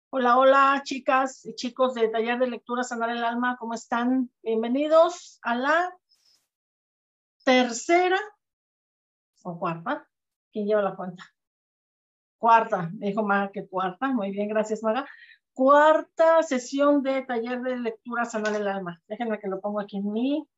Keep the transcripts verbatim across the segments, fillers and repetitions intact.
Hola, hola, chicas y chicos de Taller de Lectura Sanar el Alma, ¿cómo están? Bienvenidos a la tercera o cuarta. ¿Quién lleva la cuenta? Cuarta, me dijo Maga que cuarta. Muy bien, gracias, Maga. Cuarta sesión de Taller de Lectura Sanar el Alma. Déjenme que lo pongo aquí en mi,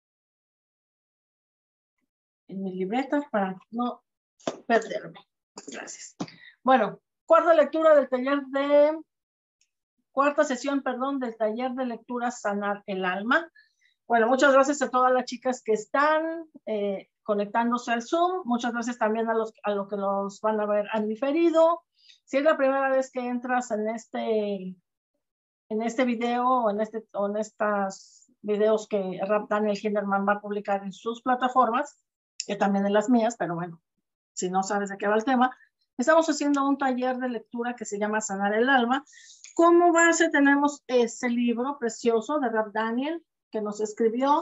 en mi libreta para no perderme. Gracias. Bueno, cuarta lectura del taller de Cuarta sesión, perdón, del taller de lectura Sanar el Alma. Bueno, muchas gracias a todas las chicas que están eh, conectándose al Zoom. Muchas gracias también a los, a los que nos van a ver en diferido. Si es la primera vez que entras en este, en este video o en, este, o en estos videos que Rab Daniel Hinderman va a publicar en sus plataformas, que también en las mías, pero bueno, si no sabes de qué va el tema, estamos haciendo un taller de lectura que se llama Sanar el Alma. Como base tenemos este libro precioso de Rab Daniel que nos escribió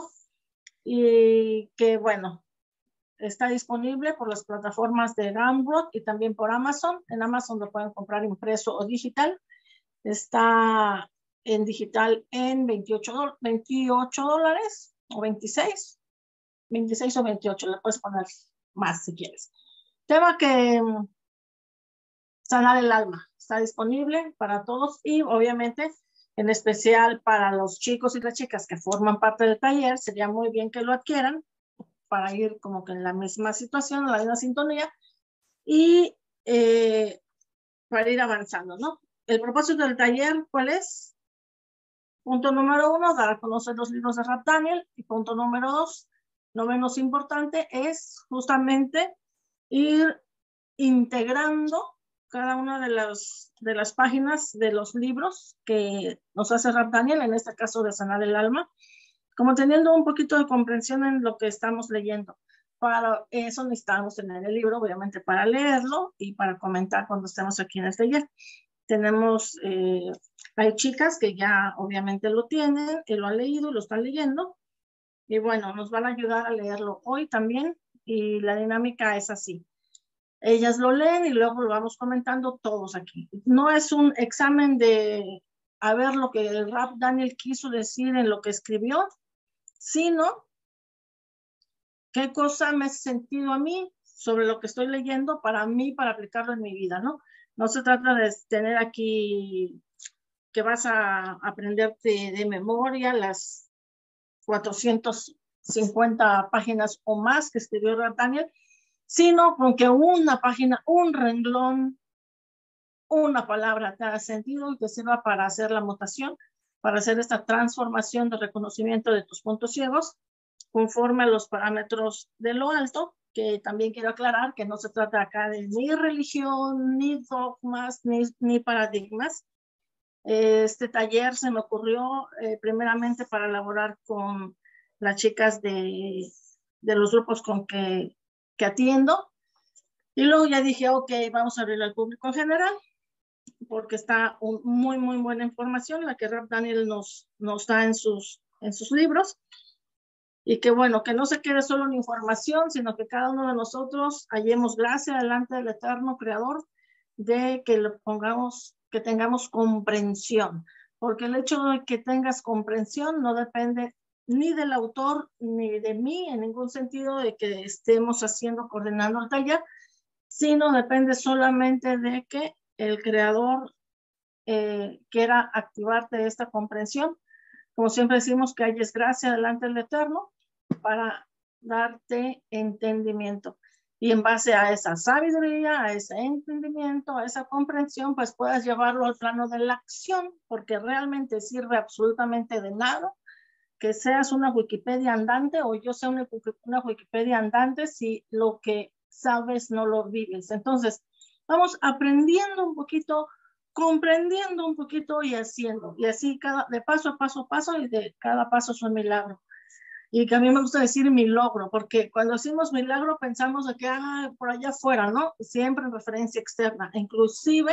y que, bueno, está disponible por las plataformas de Gumroad y también por Amazon. En Amazon lo pueden comprar impreso o digital. Está en digital en veintiocho, veintiocho dólares o veintiséis. veintiséis o veintiocho, le puedes poner más si quieres. Tema que Sanar el Alma está disponible para todos y obviamente en especial para los chicos y las chicas que forman parte del taller, sería muy bien que lo adquieran para ir como que en la misma situación, en la misma sintonía y eh, para ir avanzando, ¿no? El propósito del taller, ¿cuál es? Punto número uno, dar a conocer los libros de Rab Daniel. Y punto número dos, no menos importante, es justamente ir integrando cada una de las, de las páginas de los libros que nos hace Rab Daniel, en este caso de Sanar el Alma, como teniendo un poquito de comprensión en lo que estamos leyendo. Para eso necesitamos tener el libro, obviamente, para leerlo y para comentar cuando estemos aquí en el taller. Tenemos, eh, hay chicas que ya obviamente lo tienen, que lo han leído y lo están leyendo. Y bueno, nos van a ayudar a leerlo hoy también. Y la dinámica es así. Ellas lo leen y luego lo vamos comentando todos aquí. No es un examen de a ver lo que el Rab Daniel quiso decir en lo que escribió, sino qué cosa me ha sentido a mí sobre lo que estoy leyendo para mí, para aplicarlo en mi vida, ¿no? No se trata de tener aquí que vas a aprenderte de memoria las cuatrocientas cincuenta páginas o más que escribió Rab Daniel, sino con que una página, un renglón, una palabra te haga sentido y te sirva para hacer la mutación, para hacer esta transformación de reconocimiento de tus puntos ciegos conforme a los parámetros de lo alto, que también quiero aclarar que no se trata acá de ni religión, ni dogmas, ni, ni paradigmas. Este taller se me ocurrió eh, primeramente para elaborar con las chicas de, de los grupos con que, que atiendo. Y luego ya dije, ok, vamos a abrirlo al público en general, porque está un, muy, muy buena información, la que Rab Daniel nos, nos da en sus, en sus libros. Y que bueno, que no se quede solo en información, sino que cada uno de nosotros hallemos gracia delante del eterno creador de que le pongamos, que tengamos comprensión. Porque el hecho de que tengas comprensión no depende ni del autor ni de mí, en ningún sentido de que estemos haciendo, coordinando el taller, sino depende solamente de que el creador eh, quiera activarte esta comprensión. Como siempre decimos, que hayas gracia delante del eterno para darte entendimiento. Y en base a esa sabiduría, a ese entendimiento, a esa comprensión, pues puedas llevarlo al plano de la acción, porque realmente sirve absolutamente de nada que seas una Wikipedia andante o yo sea una, una Wikipedia andante si lo que sabes no lo vives. Entonces, vamos aprendiendo un poquito, comprendiendo un poquito y haciendo. Y así cada, de paso a paso a paso y de cada paso es un milagro. Y que a mí me gusta decir mi logro, porque cuando decimos milagro pensamos de que ah, por allá afuera, ¿no? Siempre en referencia externa. Inclusive,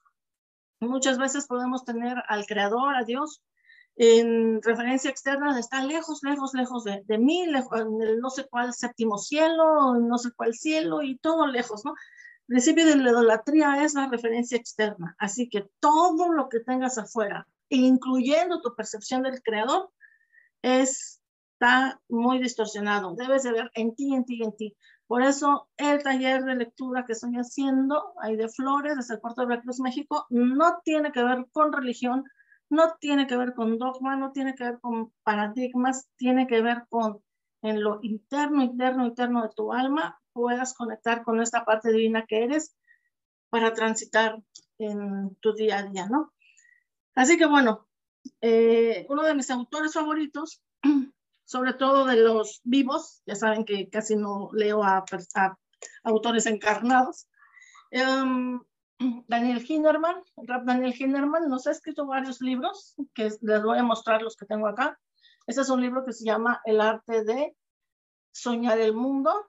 muchas veces podemos tener al creador, a Dios, en referencia externa, está lejos, lejos, lejos de, de mí, lejos, no sé cuál séptimo cielo, no sé cuál cielo y todo lejos, ¿no? El principio de la idolatría es la referencia externa, así que todo lo que tengas afuera, incluyendo tu percepción del creador, es, está muy distorsionado. Debes de ver en ti, en ti, en ti. Por eso el taller de lectura que estoy haciendo, ahí de Flores, desde el puerto de Veracruz, México, no tiene que ver con religión, no tiene que ver con dogma, no tiene que ver con paradigmas, tiene que ver con en lo interno, interno, interno de tu alma, puedas conectar con esta parte divina que eres para transitar en tu día a día, ¿no? Así que bueno, eh, uno de mis autores favoritos, sobre todo de los vivos, ya saben que casi no leo a, a autores encarnados, um, Daniel Hinderman, Rab Daniel Hinderman, nos ha escrito varios libros, que les voy a mostrar los que tengo acá. Este es un libro que se llama El arte de soñar el mundo,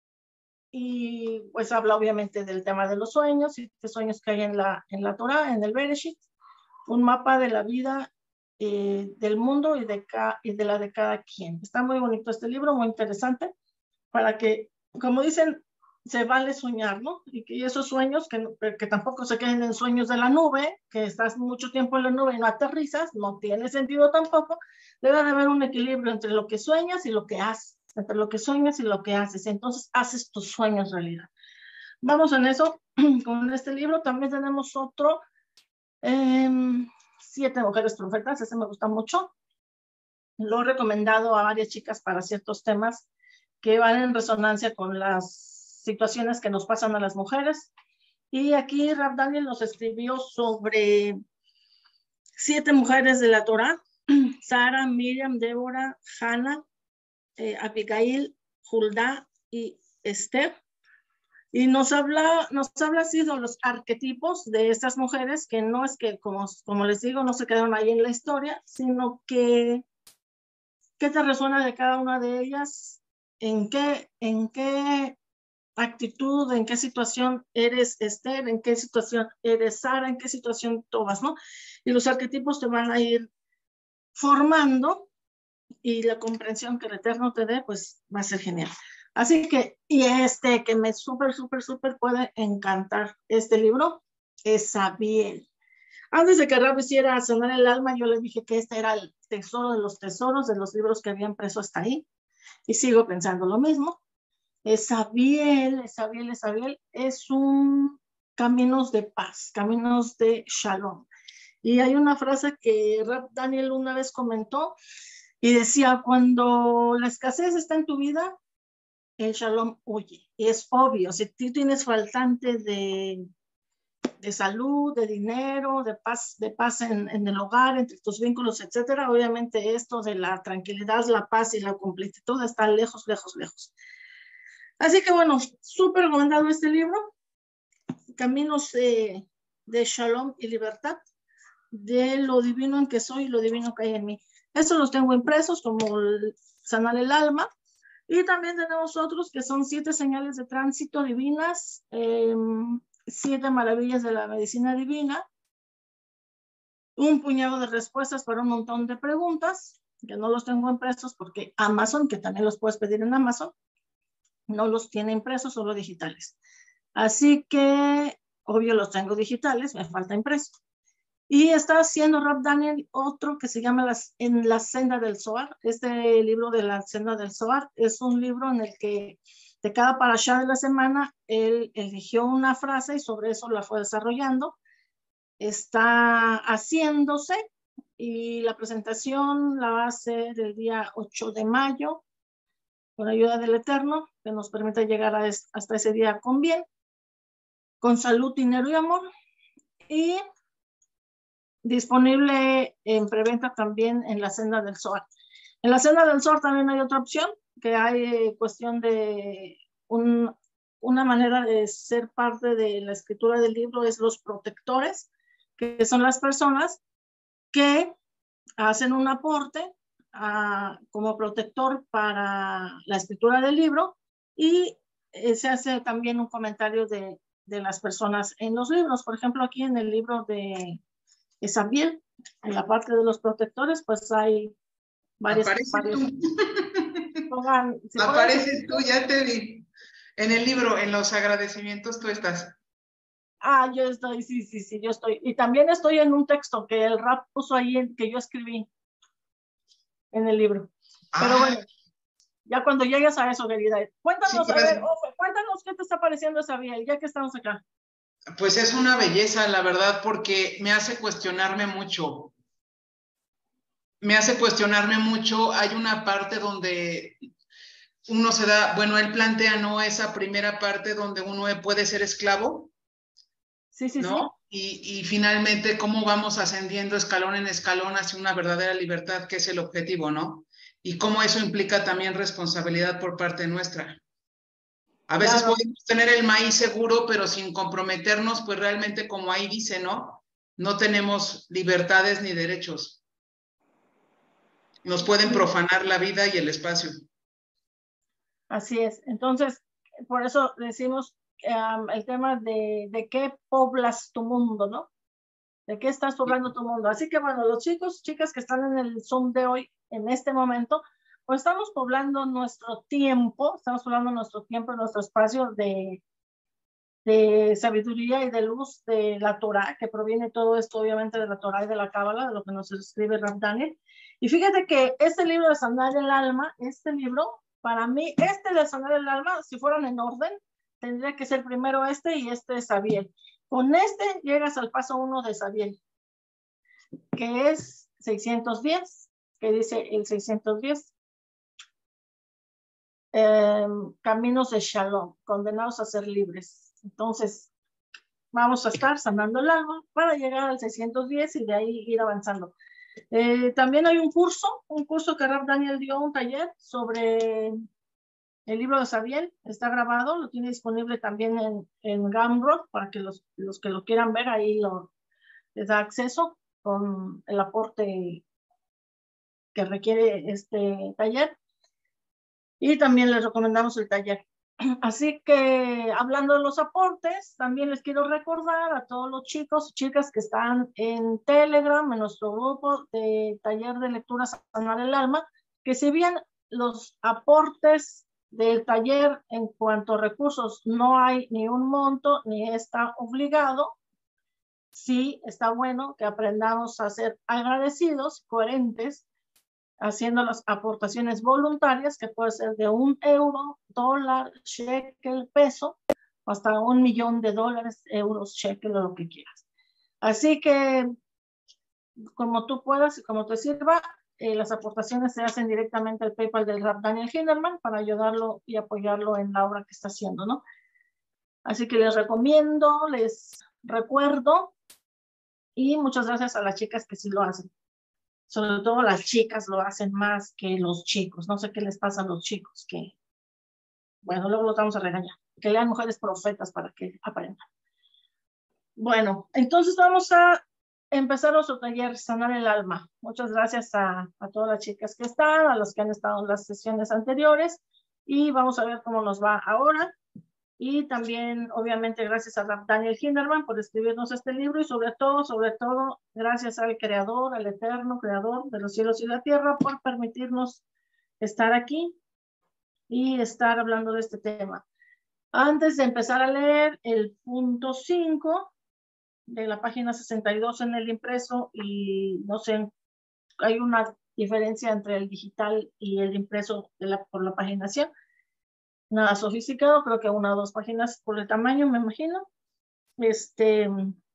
y pues habla obviamente del tema de los sueños y qué sueños que hay en la, en la Torah, en el Bereshit, un mapa de la vida eh, del mundo y de, ca, y de la de cada quien. Está muy bonito este libro, muy interesante, para que, como dicen, se vale soñar, ¿no? Y que esos sueños, que, que tampoco se queden en sueños de la nube, que estás mucho tiempo en la nube y no aterrizas, no tiene sentido tampoco. Debe de haber un equilibrio entre lo que sueñas y lo que haces, entre lo que sueñas y lo que haces. Entonces haces tus sueños realidad. Vamos en eso con este libro. También tenemos otro, eh, Siete mujeres profetas. Ese me gusta mucho. Lo he recomendado a varias chicas para ciertos temas que van en resonancia con las situaciones que nos pasan a las mujeres. Y aquí Rab Daniel nos escribió sobre siete mujeres de la Torah: Sara, Miriam, Débora, Hannah, eh, Abigail, Hulda y Esther. Y nos habla, nos habla así de los arquetipos de estas mujeres, que no es que, como, como les digo, no se quedaron ahí en la historia, sino que qué te resuena de cada una de ellas, en qué, en qué actitud, en qué situación eres Esther, en qué situación eres Sara, en qué situación tomas, ¿no? Y los arquetipos te van a ir formando y la comprensión que el Eterno te dé, pues va a ser genial. Así que, y este que me súper, súper, súper puede encantar este libro, es Sabiel. Antes de que Rab hiciera sonar el alma, yo le dije que este era el tesoro de los tesoros de los libros que había impreso hasta ahí. Y sigo pensando lo mismo. Sabiel, Sabiel, Sabiel es un caminos de paz, caminos de shalom. Y hay una frase que Rab Daniel una vez comentó y decía: cuando la escasez está en tu vida, el shalom huye. Y es obvio, si tú tienes faltante de, de salud, de dinero, de paz, de paz en, en el hogar, entre tus vínculos, etcétera, obviamente esto de la tranquilidad, la paz y la completitud está lejos, lejos, lejos. Así que bueno, súper recomendado este libro, Caminos de, de Shalom y Libertad, de lo divino en que soy y lo divino que hay en mí. Estos los tengo impresos como el, Sanar el alma. Y también tenemos otros que son siete señales de tránsito divinas, eh, siete maravillas de la medicina divina, un puñado de respuestas para un montón de preguntas, que no los tengo impresos porque Amazon, que también los puedes pedir en Amazon, no los tiene impresos, solo digitales. Así que, obvio, los tengo digitales, me falta impreso. Y está haciendo Rab Daniel otro que se llama las, En la senda del Zohar. Este libro de la senda del Zohar es un libro en el que de cada parashá de la semana él eligió una frase y sobre eso la fue desarrollando. Está haciéndose y la presentación la va a hacer el día ocho de mayo con ayuda del Eterno, que nos permita llegar a es, hasta ese día con bien, con salud, dinero y amor. Y disponible en preventa también en la senda del Zohar. En la senda del Zohar también hay otra opción, que hay cuestión de un, una manera de ser parte de la escritura del libro, es los protectores, que son las personas que hacen un aporte a, como protector para la escritura del libro, y eh, se hace también un comentario de, de las personas en los libros. Por ejemplo, aquí en el libro de Sabiel, en la parte de los protectores, pues hay varias. Aparece varias tú. pongan, si Apareces tú, ya te vi. En el libro, en los agradecimientos, tú estás. Ah, yo estoy, sí, sí, sí, yo estoy. Y también estoy en un texto que el rap puso ahí, en, que yo escribí en el libro. Pero Ah, bueno, ya cuando llegues a eso, querida, sí, cuéntanos, a ver, gracias. Ofe, cuéntanos qué te está pareciendo esa Sabiel, ya que estamos acá. Pues es una belleza, la verdad, porque me hace cuestionarme mucho. Me hace cuestionarme mucho. Hay una parte donde uno se da, bueno, él plantea, ¿no? Esa primera parte donde uno puede ser esclavo, Sí, sí, sí. ¿no? Y, y finalmente cómo vamos ascendiendo escalón en escalón hacia una verdadera libertad, que es el objetivo, ¿no? Y cómo eso implica también responsabilidad por parte nuestra. A veces Claro, podemos tener el maíz seguro, pero sin comprometernos, pues realmente, como ahí dice, ¿no? No tenemos libertades ni derechos. Nos pueden sí, profanar la vida y el espacio. así es. Entonces, por eso decimos um, el tema de, de qué poblas tu mundo, ¿no? ¿De qué estás poblando tu mundo? Así que bueno, los chicos, chicas que están en el Zoom de hoy, en este momento, pues estamos poblando nuestro tiempo, estamos poblando nuestro tiempo, nuestro espacio de, de sabiduría y de luz de la Torah, que proviene todo esto obviamente de la Torah y de la Cábala, de lo que nos escribe Rav Daniel. Y fíjate que este libro de Sanar el Alma, este libro, para mí, este de Sanar el Alma, si fueran en orden, tendría que ser primero este y este es Sabiel. Con este llegas al paso uno de Sabiel, que es seiscientos diez, que dice el seiscientos diez, eh, caminos de Shalom, condenados a ser libres. Entonces, vamos a estar sanando el alma para llegar al seiscientos diez y de ahí ir avanzando. Eh, también hay un curso, un curso que Rav Daniel dio, un taller sobre el libro de Sabiel, está grabado, lo tiene disponible también en, en Gumroad para que los, los que lo quieran ver ahí lo, les da acceso con el aporte que requiere este taller. Y también les recomendamos el taller. Así que hablando de los aportes, también les quiero recordar a todos los chicos y chicas que están en Telegram, en nuestro grupo de taller de lectura Sanar el Alma, que si bien los aportes del taller en cuanto a recursos no hay ni un monto ni está obligado, sí está bueno que aprendamos a ser agradecidos, coherentes, haciendo las aportaciones voluntarias, que puede ser de un euro, dólar, shekel, peso, hasta un millón de dólares, euros, shekel, o lo que quieras. Así que, como tú puedas y como te sirva, eh, las aportaciones se hacen directamente al PayPal del Rav Daniel Hinderman para ayudarlo y apoyarlo en la obra que está haciendo, ¿no? Así que les recomiendo, les recuerdo, y muchas gracias a las chicas que sí lo hacen. Sobre todo las chicas lo hacen más que los chicos. No sé qué les pasa a los chicos, que, bueno, luego los vamos a regañar. Que lean Mujeres Profetas para que aprendan. Bueno, entonces vamos a empezar nuestro taller Sanar el Alma. Muchas gracias a, a todas las chicas que están, a los que han estado en las sesiones anteriores, y vamos a ver cómo nos va ahora. Y también, obviamente, gracias a Daniel Hinderman por escribirnos este libro, y sobre todo, sobre todo, gracias al Creador, al Eterno Creador de los cielos y la tierra, por permitirnos estar aquí y estar hablando de este tema. Antes de empezar a leer el punto cinco de la página sesenta y dos en el impreso, y no sé, hay una diferencia entre el digital y el impreso de la, por la paginación. Nada sofisticado, creo que una o dos páginas por el tamaño, me imagino. Este,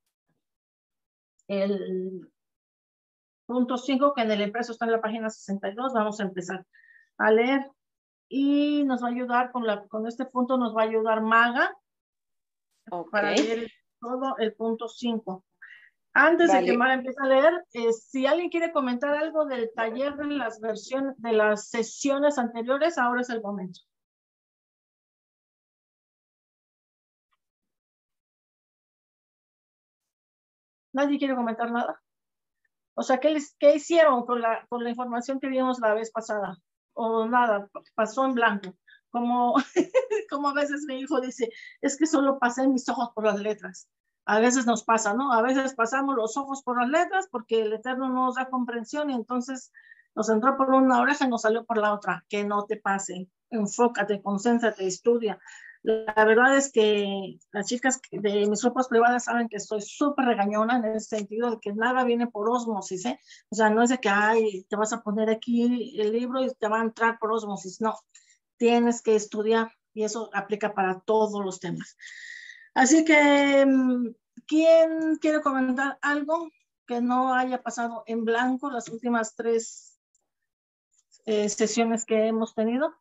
el punto cinco, que en el impreso está en la página sesenta y dos, vamos a empezar a leer y nos va a ayudar con, la, con este punto, nos va a ayudar Maga okay. Para leer todo el punto cinco. Antes vale. de que Mara empiece a leer, eh, si alguien quiere comentar algo del taller de las versiones, de las sesiones anteriores, ahora es el momento. ¿Nadie quiere comentar nada? O sea, ¿qué, les, qué hicieron con la, con la información que vimos la vez pasada? O nada, pasó en blanco. Como, como a veces mi hijo dice, es que solo pasé mis ojos por las letras. A veces nos pasa, ¿no? A veces pasamos los ojos por las letras porque el Eterno no nos da comprensión y entonces nos entró por una oreja y nos salió por la otra. Que no te pase. Enfócate, concéntrate, estudia. La verdad es que las chicas de mis grupos privadas saben que estoy súper regañona en el sentido de que nada viene por ósmosis, ¿eh? O sea, no es de que, ay, te vas a poner aquí el libro y te va a entrar por ósmosis, no. Tienes que estudiar y eso aplica para todos los temas. Así que, ¿quién quiere comentar algo que no haya pasado en blanco las últimas tres eh, sesiones que hemos tenido?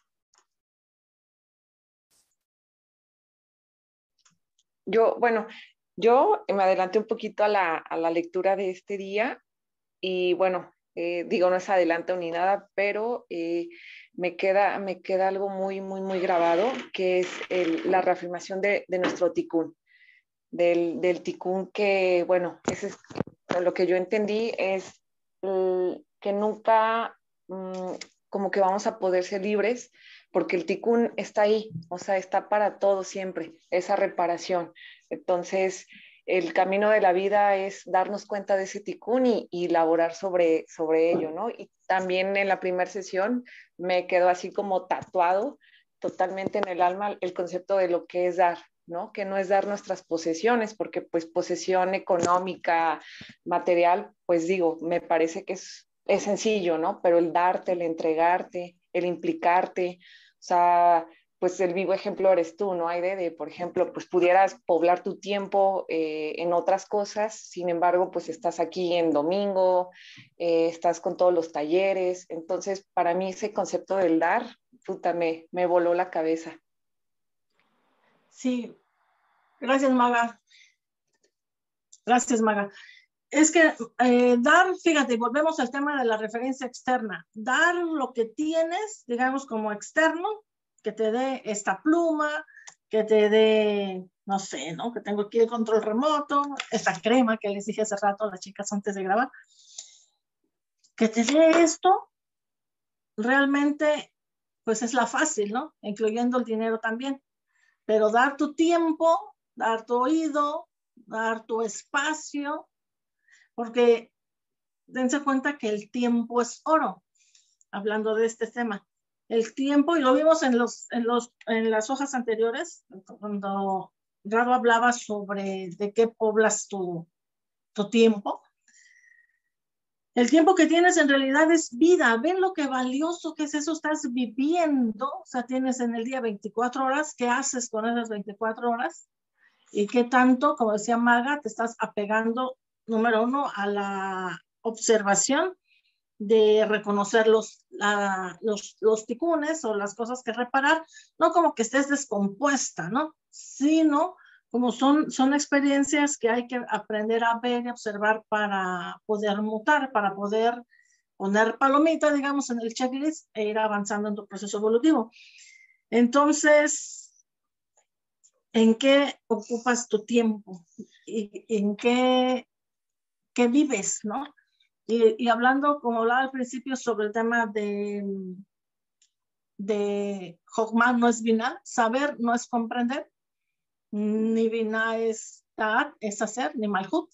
Yo, bueno, yo me adelanté un poquito a la, a la lectura de este día y bueno, eh, digo, no es adelanto ni nada, pero eh, me queda, me queda algo muy, muy, muy grabado, que es el, la reafirmación de, de nuestro ticún, del, del ticún que, bueno, ese es lo que yo entendí, es mm, que nunca mm, como que vamos a poder ser libres porque el ticún está ahí, o sea, está para todo siempre, esa reparación. Entonces, el camino de la vida es darnos cuenta de ese ticún y, y laborar sobre, sobre ello, ¿no? Y también en la primera sesión me quedó así como tatuado totalmente en el alma el concepto de lo que es dar, ¿no? Que no es dar nuestras posesiones, porque pues posesión económica, material, pues digo, me parece que es, es sencillo, ¿no? Pero el darte, el entregarte, el implicarte, o sea, pues el vivo ejemplo eres tú, ¿no? Hay de, de, por ejemplo, pues pudieras poblar tu tiempo eh, en otras cosas, sin embargo, pues estás aquí en domingo, eh, estás con todos los talleres, entonces para mí ese concepto del dar, puta, me, me voló la cabeza. Sí, gracias, Maga. Gracias, Maga. Es que eh, dar, fíjate, volvemos al tema de la referencia externa. Dar lo que tienes, digamos, como externo, que te dé esta pluma, que te dé, no sé, ¿no? Que tengo aquí el control remoto, esta crema que les dije hace rato a las chicas antes de grabar. Que te dé esto, realmente, pues es la fácil, ¿no? Incluyendo el dinero también. Pero dar tu tiempo, dar tu oído, dar tu espacio, porque dense cuenta que el tiempo es oro, hablando de este tema. El tiempo, y lo vimos en, los, en, los, en las hojas anteriores, cuando Rado hablaba sobre de qué poblas tu, tu tiempo. El tiempo que tienes en realidad es vida. Ven lo que valioso que es eso, estás viviendo. O sea, tienes en el día veinticuatro horas. ¿Qué haces con esas veinticuatro horas? Y qué tanto, como decía Maga, te estás apegando, número uno, a la observación de reconocer los, la, los, los ticunes o las cosas que reparar, no como que estés descompuesta, ¿no? Sino como son, son experiencias que hay que aprender a ver y observar para poder mutar, para poder poner palomita, digamos, en el checklist e ir avanzando en tu proceso evolutivo. Entonces, ¿en qué ocupas tu tiempo? ¿Y en qué, qué vives, no? Y, y hablando, como hablaba al principio, sobre el tema de, de Jochma no es Binah, saber no es comprender, ni Binah es Ta'at, es hacer, ni Malhut,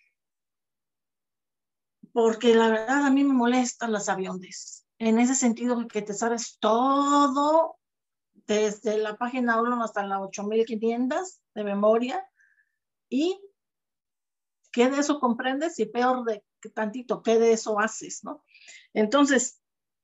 porque la verdad a mí me molestan las aviones, en ese sentido que te sabes todo, desde la página uno hasta la ocho mil quinientos de memoria, y qué de eso comprendes y peor de tantito, qué de eso haces, ¿no? Entonces,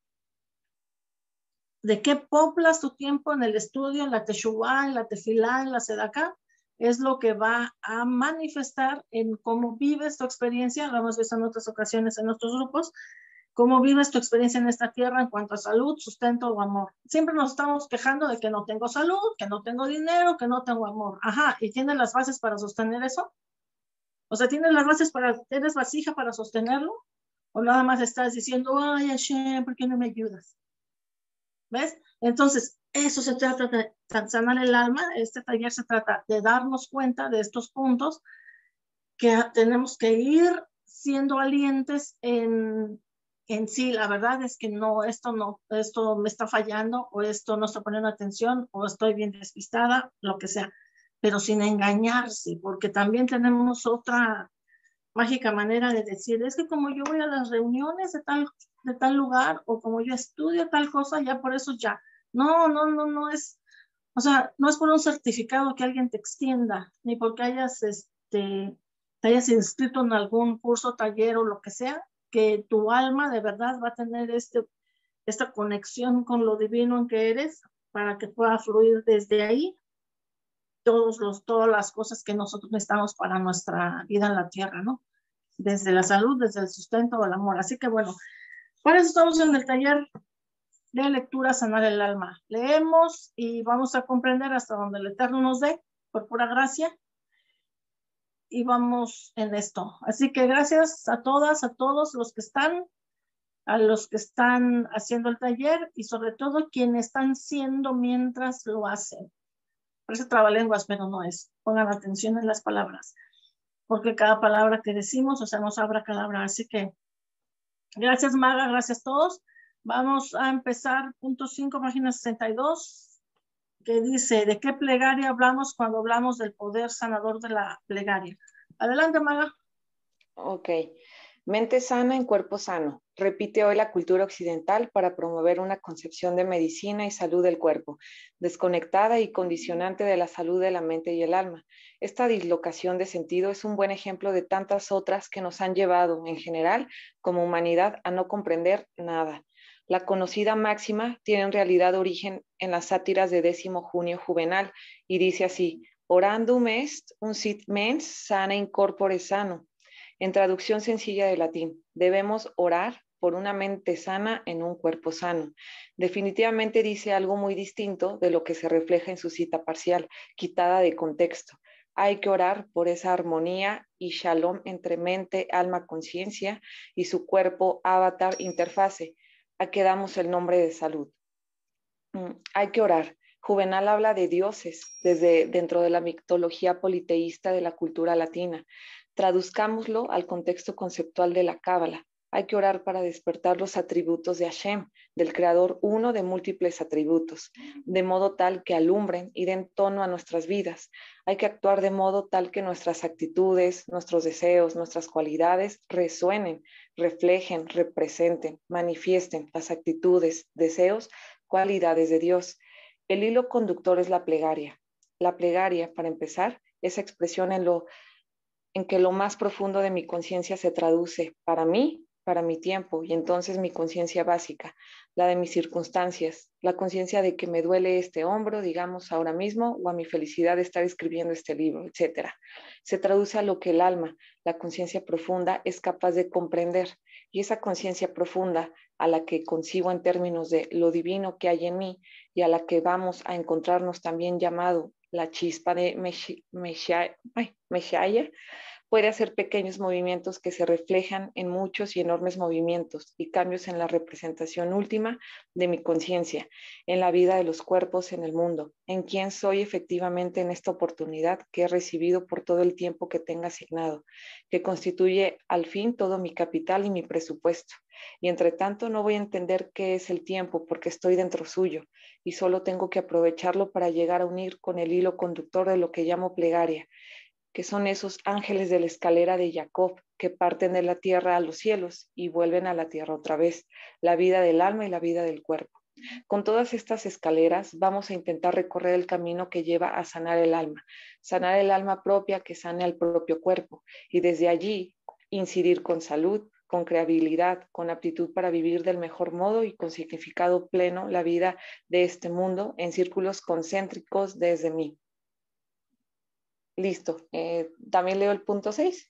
¿de qué poblas tu tiempo en el estudio, en la teshuvá, en la tefilá, en la sedaká? Es lo que va a manifestar en cómo vives tu experiencia, lo hemos visto en otras ocasiones en nuestros grupos, cómo vives tu experiencia en esta tierra en cuanto a salud, sustento o amor. Siempre nos estamos quejando de que no tengo salud, que no tengo dinero, que no tengo amor. Ajá, ¿y tienes las bases para sostener eso? O sea, ¿tienes las bases para, tienes vasija para sostenerlo? ¿O nada más estás diciendo, ay, Hashem, ¿por qué no me ayudas? ¿Ves? Entonces, eso se trata de sanar el alma. Este taller se trata de darnos cuenta de estos puntos que tenemos que ir siendo valientes en, en sí. La verdad es que no, esto no, esto me está fallando, o esto no está poniendo atención, o estoy bien despistada, lo que sea, pero sin engañarse, porque también tenemos otra mágica manera de decir, es que como yo voy a las reuniones de tal, de tal lugar, o como yo estudio tal cosa, ya por eso ya. No, no, no, no es, O sea, no es por un certificado que alguien te extienda, ni porque hayas, este, te hayas inscrito en algún curso, taller o lo que sea, que tu alma de verdad va a tener este, esta conexión con lo divino en que eres para que pueda fluir desde ahí todos los, todas las cosas que nosotros necesitamos para nuestra vida en la tierra, ¿no? Desde la salud, desde el sustento o el amor. Así que bueno, para eso estamos en el taller de lectura Sanar el Alma. Leemos y vamos a comprender hasta donde el Eterno nos dé, por pura gracia, y vamos en esto. Así que gracias a todas, a todos los que están, a los que están haciendo el taller y sobre todo quienes están siendo mientras lo hacen. Parece trabalenguas, pero no es. Pongan atención en las palabras, porque cada palabra que decimos, o sea, nos abra palabra. Así que gracias, Maga, gracias a todos. Vamos a empezar, punto cinco, página sesenta y dos, que dice, ¿de qué plegaria hablamos cuando hablamos del poder sanador de la plegaria? Adelante, Maga. Ok. Mente sana en cuerpo sano. Repite hoy la cultura occidental para promover una concepción de medicina y salud del cuerpo, desconectada y condicionante de la salud de la mente y el alma. Esta dislocación de sentido es un buen ejemplo de tantas otras que nos han llevado, en general, como humanidad, a no comprender nada. La conocida máxima tiene en realidad origen en las sátiras de décimo junio Juvenal y dice así: orandum est un sit mens sana in corpore sano. En traducción sencilla de latín, debemos orar por una mente sana en un cuerpo sano. Definitivamente dice algo muy distinto de lo que se refleja en su cita parcial, quitada de contexto. Hay que orar por esa armonía y shalom entre mente, alma, conciencia y su cuerpo, avatar, interfase. A que damos el nombre de salud. Mm, hay que orar. Juvenal habla de dioses desde dentro de la mitología politeísta de la cultura latina. Traduzcámoslo al contexto conceptual de la Cábala. Hay que orar para despertar los atributos de Hashem, del Creador uno de múltiples atributos, de modo tal que alumbren y den tono a nuestras vidas. Hay que actuar de modo tal que nuestras actitudes, nuestros deseos, nuestras cualidades resuenen, reflejen, representen, manifiesten las actitudes, deseos, cualidades de Dios. El hilo conductor es la plegaria. La plegaria, para empezar, es expresión en lo en que lo más profundo de mi conciencia se traduce para mí, para mi tiempo, y entonces mi conciencia básica, la de mis circunstancias, la conciencia de que me duele este hombro, digamos ahora mismo, o a mi felicidad de estar escribiendo este libro, etcétera. Se traduce a lo que el alma, la conciencia profunda, es capaz de comprender, y esa conciencia profunda a la que concibo en términos de lo divino que hay en mí y a la que vamos a encontrarnos también llamado la chispa de Meshaya, puede hacer pequeños movimientos que se reflejan en muchos y enormes movimientos y cambios en la representación última de mi conciencia, en la vida de los cuerpos en el mundo, en quién soy efectivamente en esta oportunidad que he recibido por todo el tiempo que tenga asignado, que constituye al fin todo mi capital y mi presupuesto. Y entre tanto no voy a entender qué es el tiempo porque estoy dentro suyo y solo tengo que aprovecharlo para llegar a unir con el hilo conductor de lo que llamo plegaria, que son esos ángeles de la escalera de Jacob que parten de la tierra a los cielos y vuelven a la tierra otra vez, la vida del alma y la vida del cuerpo. Con todas estas escaleras vamos a intentar recorrer el camino que lleva a sanar el alma, sanar el alma propia que sane al propio cuerpo y desde allí incidir con salud, con creatividad, con aptitud para vivir del mejor modo y con significado pleno la vida de este mundo en círculos concéntricos desde mí. Listo. Eh, También leo el punto seis.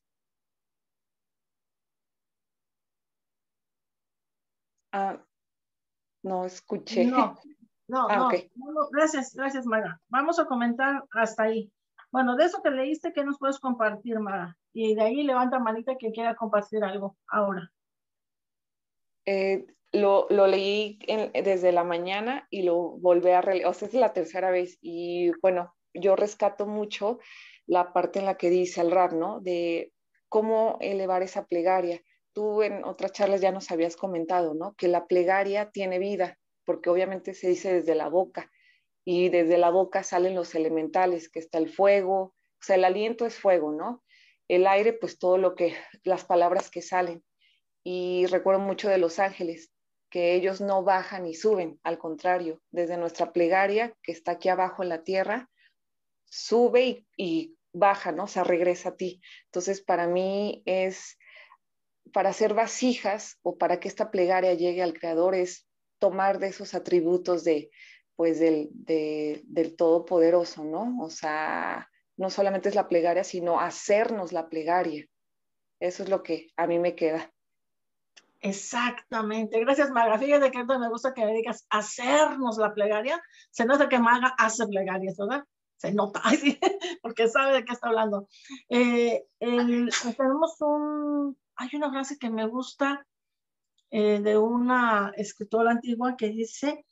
Ah, no escuché. No, no, Ah, no, ok. no, no. Gracias, gracias, Maga. Vamos a comentar hasta ahí. Bueno, de eso que leíste, ¿qué nos puedes compartir, Maga? Y de ahí levanta manita quien quiera compartir algo ahora. Eh, lo, lo leí en, desde la mañana y lo volví a releer. O sea, es la tercera vez. Y bueno, yo rescato mucho la parte en la que dice el Rab, ¿no? De cómo elevar esa plegaria. Tú en otras charlas ya nos habías comentado, ¿no? Que la plegaria tiene vida, porque obviamente se dice desde la boca. Y desde la boca salen los elementales, que está el fuego, o sea, el aliento es fuego, ¿no? El aire, pues todo lo que, las palabras que salen. Y recuerdo mucho de los ángeles, que ellos no bajan y suben, al contrario, desde nuestra plegaria, que está aquí abajo en la tierra, sube y, y baja, ¿no? O sea, regresa a ti. Entonces, para mí es, para hacer vasijas o para que esta plegaria llegue al Creador, es tomar de esos atributos de, pues, del, de, del Todopoderoso, ¿no? O sea, no solamente es la plegaria, sino hacernos la plegaria. Eso es lo que a mí me queda. Exactamente. Gracias, Maga. Fíjate que me gusta que me digas hacernos la plegaria. Se nota que Maga hace plegarias, ¿verdad? Se nota, ¿sí? Porque sabe de qué está hablando. Eh, el, tenemos un, hay una frase que me gusta eh, de una escritora antigua que dice,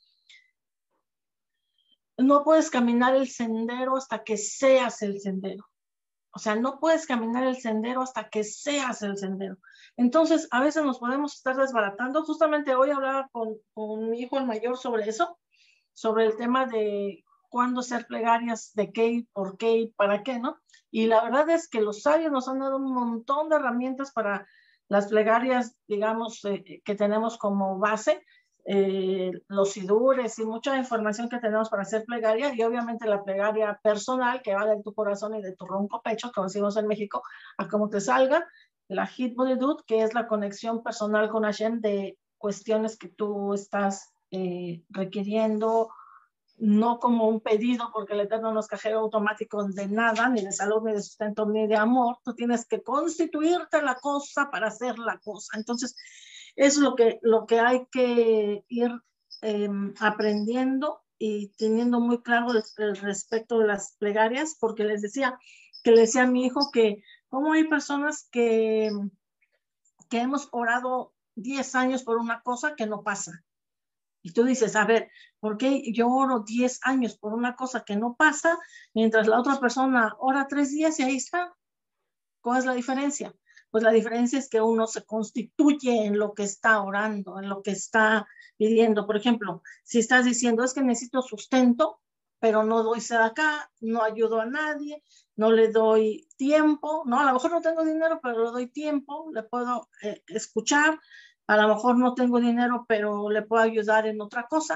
no puedes caminar el sendero hasta que seas el sendero. O sea, no puedes caminar el sendero hasta que seas el sendero. Entonces, a veces nos podemos estar desbaratando. Justamente hoy hablaba con, con mi hijo el mayor sobre eso, sobre el tema de cuándo hacer plegarias, de qué, por qué y para qué, ¿no? Y la verdad es que los sabios nos han dado un montón de herramientas para las plegarias, digamos, eh, que tenemos como base, eh, los sidures y mucha información que tenemos para hacer plegaria, y obviamente la plegaria personal que va de tu corazón y de tu ronco pecho, como decimos en México, a cómo te salga, la Hit Body Dude, que es la conexión personal con Hashem de cuestiones que tú estás eh, requiriendo, no como un pedido, porque el Eterno no es cajero automático de nada, ni de salud, ni de sustento, ni de amor. Tú tienes que constituirte la cosa para hacer la cosa. Entonces, es lo que, lo que hay que ir eh, aprendiendo y teniendo muy claro el, el respecto de las plegarias, porque les decía, que le decía a mi hijo que como hay personas que, que hemos orado diez años por una cosa que no pasa. Y tú dices, a ver, ¿por qué yo oro diez años por una cosa que no pasa, mientras la otra persona ora tres días y ahí está? ¿Cuál es la diferencia? Pues la diferencia es que uno se constituye en lo que está orando, en lo que está pidiendo. Por ejemplo, si estás diciendo, es que necesito sustento, pero no doy acá, no ayudo a nadie, no le doy tiempo, ¿no? A lo mejor no tengo dinero, pero le doy tiempo, le puedo eh, escuchar. A lo mejor no tengo dinero, pero le puedo ayudar en otra cosa.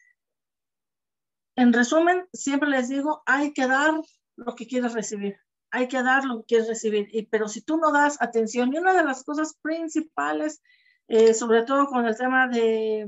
En resumen, siempre les digo, hay que dar lo que quieres recibir. Hay que dar lo que quieres recibir. Y, pero si tú no das atención, y una de las cosas principales, eh, sobre todo con el tema de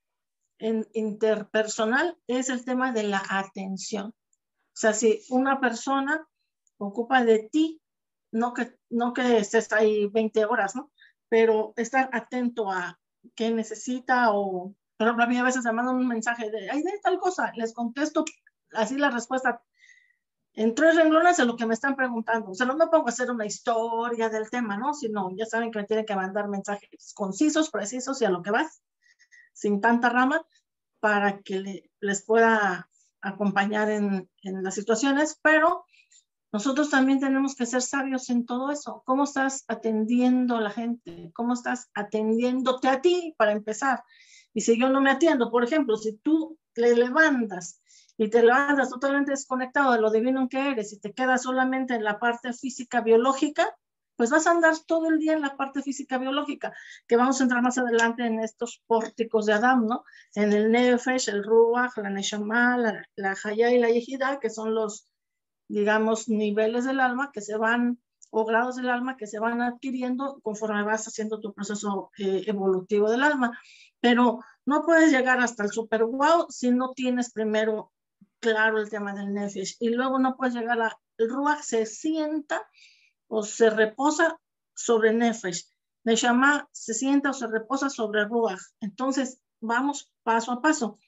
en, interpersonal, es el tema de la atención. O sea, si una persona ocupa de ti, no que, no que estés ahí veinte horas, ¿no? Pero estar atento a qué necesita o, por ejemplo, a mí a veces me mandan un mensaje de, ay, de tal cosa, les contesto así la respuesta en tres renglones de lo que me están preguntando. O sea, no me pongo a hacer una historia del tema, ¿no? Sino, ya saben que me tienen que mandar mensajes concisos, precisos y a lo que vas, sin tanta rama, para que le, les pueda acompañar en, en las situaciones, pero nosotros también tenemos que ser sabios en todo eso. ¿Cómo estás atendiendo a la gente? ¿Cómo estás atendiéndote a ti para empezar? Y si yo no me atiendo, por ejemplo, si tú le levantas y te levantas totalmente desconectado de lo divino en que eres y te quedas solamente en la parte física biológica, pues vas a andar todo el día en la parte física biológica, que vamos a entrar más adelante en estos pórticos de Adam, ¿no? En el Nefesh, el Ruach, la Neshama, la, la Hayá y la Yehida, que son los, digamos, niveles del alma que se van, o grados del alma que se van adquiriendo conforme vas haciendo tu proceso eh, evolutivo del alma. Pero no puedes llegar hasta el super wow si no tienes primero claro el tema del Nefesh. Y luego no puedes llegar a, el Ruach se sienta o se reposa sobre Nefesh. Neshama se sienta o se reposa sobre Ruach. Entonces, vamos paso a paso.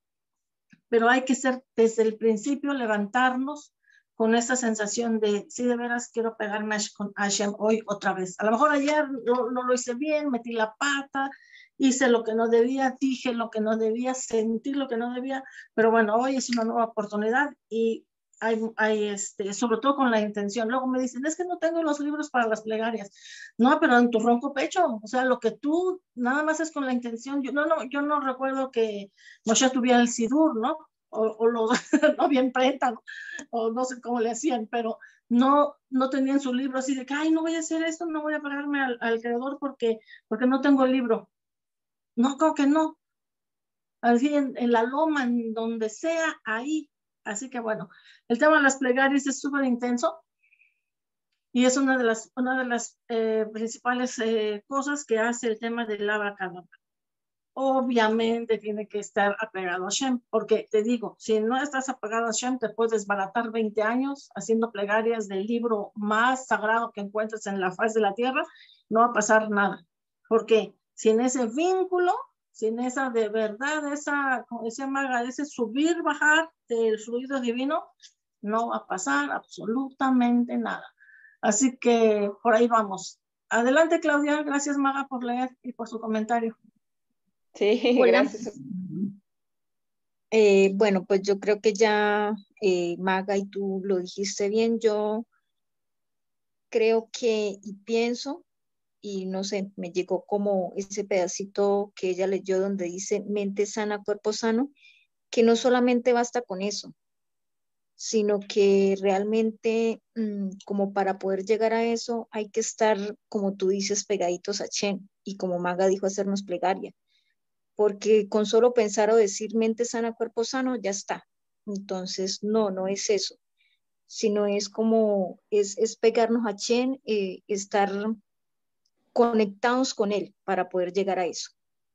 Pero hay que ser desde el principio, levantarnos con esta sensación de, sí, de veras quiero pegarme con Hashem hoy otra vez. A lo mejor ayer no, no lo hice bien, metí la pata, hice lo que no debía, dije lo que no debía, sentí lo que no debía, pero bueno, hoy es una nueva oportunidad y hay, hay este, sobre todo con la intención. Luego me dicen, es que no tengo los libros para las plegarias. No, pero en tu ronco pecho, o sea, lo que tú nada más es con la intención. Yo no, no, yo no recuerdo que Moshe tuviera el sidur, ¿no? O, o lo, no bien preta, ¿no? O no sé cómo le hacían, pero no, no tenían su libro así de que, ay, no voy a hacer esto, no voy a pagarme al, al creador porque, porque no tengo el libro. No, creo que no. Así en, en la loma, en donde sea, ahí. Así que bueno, el tema de las plegarias es súper intenso y es una de las, una de las eh, principales eh, cosas que hace el tema del abracadabra. Obviamente tiene que estar apegado a Shem, porque te digo, si no estás apegado a Shem, te puedes desbaratar veinte años haciendo plegarias del libro más sagrado que encuentres en la faz de la tierra, no va a pasar nada. Porque sin ese vínculo, sin esa de verdad, esa, como decía Maga, ese subir, bajar del fluido divino, no va a pasar absolutamente nada. Así que por ahí vamos. Adelante, Claudia. Gracias, Maga, por leer y por su comentario. Sí, Hola. gracias. Eh, bueno, pues yo creo que ya eh, Maga y tú lo dijiste bien. Yo creo que y pienso, y no sé, me llegó como ese pedacito que ella leyó donde dice mente sana, cuerpo sano, que no solamente basta con eso, sino que realmente mmm, como para poder llegar a eso hay que estar, como tú dices, pegaditos a Shem, y como Maga dijo, hacernos plegaria. Porque con solo pensar o decir mente sana, cuerpo sano, ya está. Entonces, no, no es eso, sino es como, es, es pegarnos a Shem, eh, estar conectados con él para poder llegar a eso.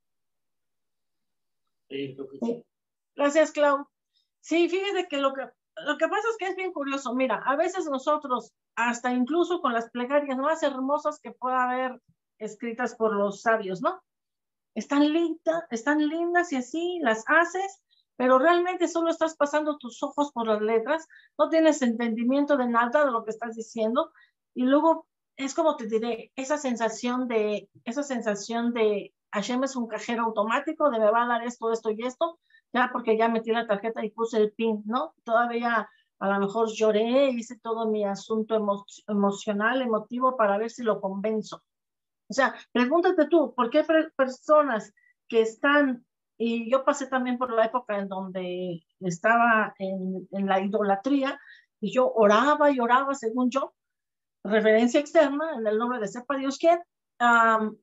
Sí. Gracias, Clau. Sí, fíjate que lo que lo que pasa es que es bien curioso. Mira, a veces nosotros, hasta incluso con las plegarias más hermosas que pueda haber escritas por los sabios, ¿no? Están lindas, están lindas y así las haces, pero realmente solo estás pasando tus ojos por las letras, no tienes entendimiento de nada de lo que estás diciendo, y luego es como te diré, esa sensación de, esa sensación de Hashem es un cajero automático, de me va a dar esto, esto y esto, ya porque ya metí la tarjeta y puse el pin, ¿no? Todavía a lo mejor lloré, hice todo mi asunto emo emocional, emotivo, para ver si lo convenzo. O sea, pregúntate tú, ¿por qué personas que están, y yo pasé también por la época en donde estaba en, en la idolatría, y yo oraba y oraba según yo, referencia externa, en el nombre de sepa Dios quién, um,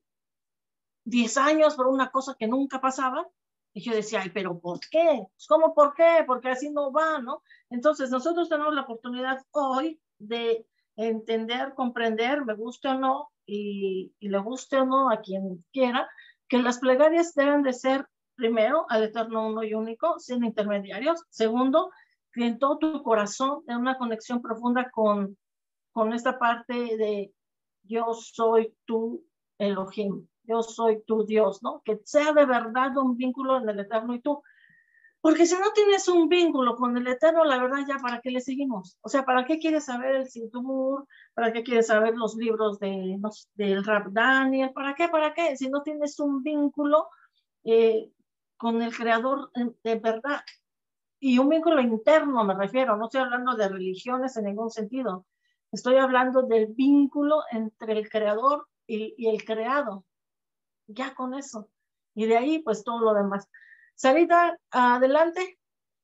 diez años por una cosa que nunca pasaba, y yo decía, ay, pero ¿por qué? ¿Cómo por qué? Porque así no va, ¿no? Entonces nosotros tenemos la oportunidad hoy de entender, comprender, me guste o no, y, y le guste o no a quien quiera, que las plegarias deben de ser, primero, al eterno uno y único, sin intermediarios. Segundo, que en todo tu corazón, en una conexión profunda con, con esta parte de yo soy tu Elohim, yo soy tu Dios, ¿no? Que sea de verdad un vínculo en el eterno y tú. Porque si no tienes un vínculo con el Eterno, la verdad ya, ¿para qué le seguimos? O sea, ¿para qué quieres saber el Sintur? ¿Para qué quieres saber los libros de, no, del Rab Daniel? ¿Para qué? ¿Para qué? Si no tienes un vínculo eh, con el Creador de verdad. Y un vínculo interno me refiero, no estoy hablando de religiones en ningún sentido. Estoy hablando del vínculo entre el Creador y, y el creado. Ya con eso. Y de ahí, pues todo lo demás. Sarita, adelante.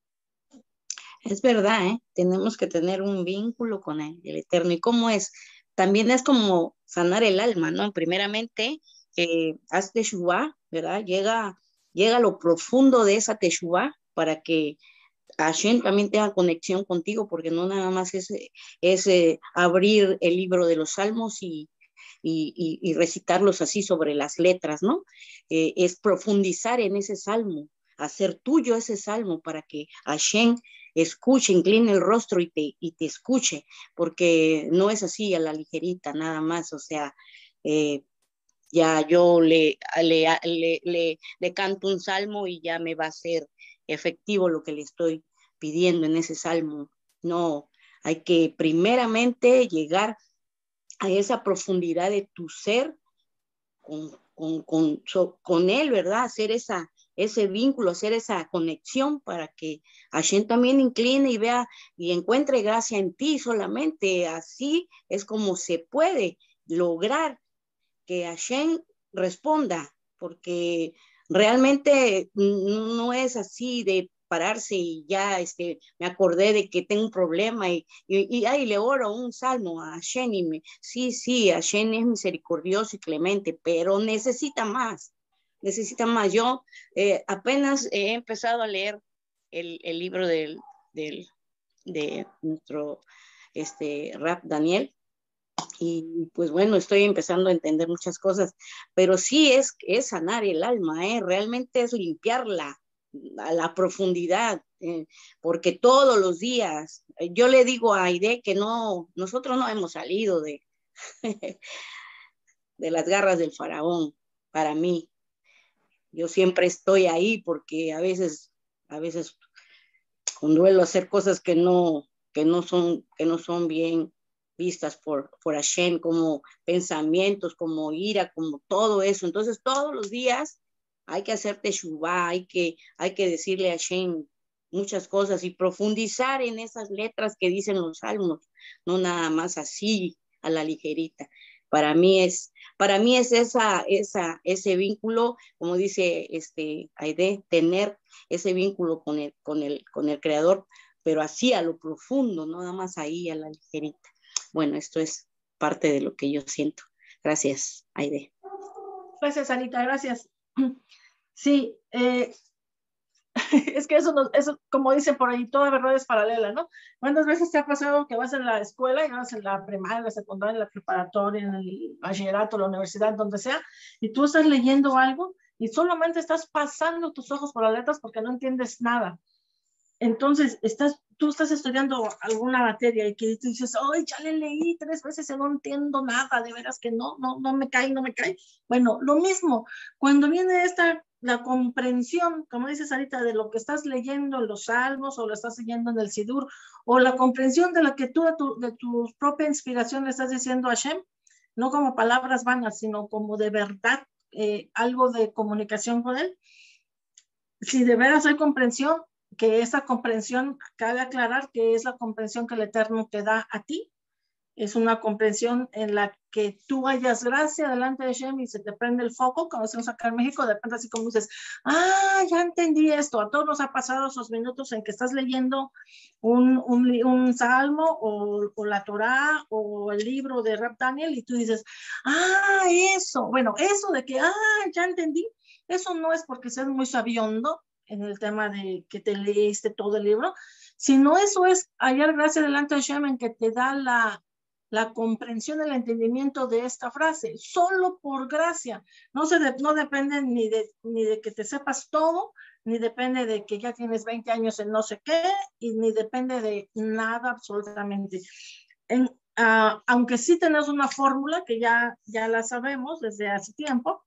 Es verdad, ¿eh? Tenemos que tener un vínculo con el, el Eterno. ¿Y cómo es? También es como sanar el alma, ¿no? Primeramente, eh, haz teshuvá, ¿verdad? Llega, llega a lo profundo de esa teshuvá para que Hashem también tenga conexión contigo, porque no nada más es, es eh, abrir el libro de los salmos y, y, y, y recitarlos así sobre las letras, ¿no? Eh, es profundizar en ese salmo, hacer tuyo ese salmo para que Hashem escuche, incline el rostro y te, y te escuche, porque no es así a la ligerita nada más, o sea, eh, ya yo le, le, le, le, le canto un salmo y ya me va a ser efectivo lo que le estoy pidiendo en ese salmo. No, hay que primeramente llegar a esa profundidad de tu ser con, con, con, so, con él, ¿verdad? Hacer esa, ese vínculo, hacer esa conexión para que Hashem también incline y vea y encuentre gracia en ti solamente. Así es como se puede lograr que Hashem responda, porque realmente no es así de pararse y ya este, me acordé de que tengo un problema y, y, y ay, le oro un salmo a Hashem y me, sí, sí, Hashem es misericordioso y clemente, pero necesita más, necesitan más. Yo eh, apenas he empezado a leer el, el libro del, del, de nuestro este, Rab Daniel, y pues bueno, estoy empezando a entender muchas cosas, pero sí es, es sanar el alma, ¿eh? Realmente es limpiarla a la profundidad, eh, porque todos los días, eh, yo le digo a Aide que no, nosotros no hemos salido de, de las garras del faraón. Para mí, yo siempre estoy ahí porque a veces, a veces con duelo hacer cosas que no, que no son, que no son bien vistas por, por Hashem, como pensamientos, como ira, como todo eso. Entonces todos los días hay que hacer teshuvá, hay que, hay que decirle a Hashem muchas cosas y profundizar en esas letras que dicen los salmos, no nada más así a la ligerita. Para mí es, para mí es esa, esa, ese vínculo, como dice este Aide, tener ese vínculo con el, con el, con el Creador, pero así a lo profundo, no nada más ahí a la ligerita. Bueno, esto es parte de lo que yo siento. Gracias, Aide. Gracias, Anita, gracias. Sí, eh, es que eso, no, eso, como dicen por ahí, toda verdad es paralela, ¿no? ¿Cuántas veces te ha pasado que vas en la escuela y vas en la primaria, en la secundaria, en la preparatoria, en el bachillerato, la universidad, donde sea, y tú estás leyendo algo y solamente estás pasando tus ojos por las letras porque no entiendes nada? Entonces, estás, tú estás estudiando alguna materia y que tú dices, ¡ay, ya le leí tres veces y no entiendo nada! De veras que no, no, no me cae, no me cae. Bueno, lo mismo, cuando viene esta, la comprensión, como dices ahorita, de lo que estás leyendo en los salmos o lo estás leyendo en el Sidur, o la comprensión de lo que tú, de tu, de tu propia inspiración le estás diciendo a Hashem, no como palabras vanas, sino como de verdad, eh, algo de comunicación con él. Si de veras hay comprensión, que esa comprensión, cabe aclarar que es la comprensión que el Eterno te da a ti, es una comprensión en la que tú hayas gracia delante de Hashem y se te prende el foco, como decimos acá en México, de repente así como dices, ah, ya entendí esto. A todos nos ha pasado esos minutos en que estás leyendo un, un, un salmo o, o la Torá o el libro de Rab Daniel y tú dices, ah, eso, bueno, eso de que, ah, ya entendí, eso no es porque seas muy sabiondo en el tema de que te leíste todo el libro, sino eso es hallar gracia delante de Hashem en que te da la, la comprensión, el entendimiento de esta frase, solo por gracia. No, se de, no depende ni de, ni de que te sepas todo, ni depende de que ya tienes veinte años en no sé qué, y ni depende de nada absolutamente. En, uh, aunque sí tenemos una fórmula que ya, ya la sabemos desde hace tiempo,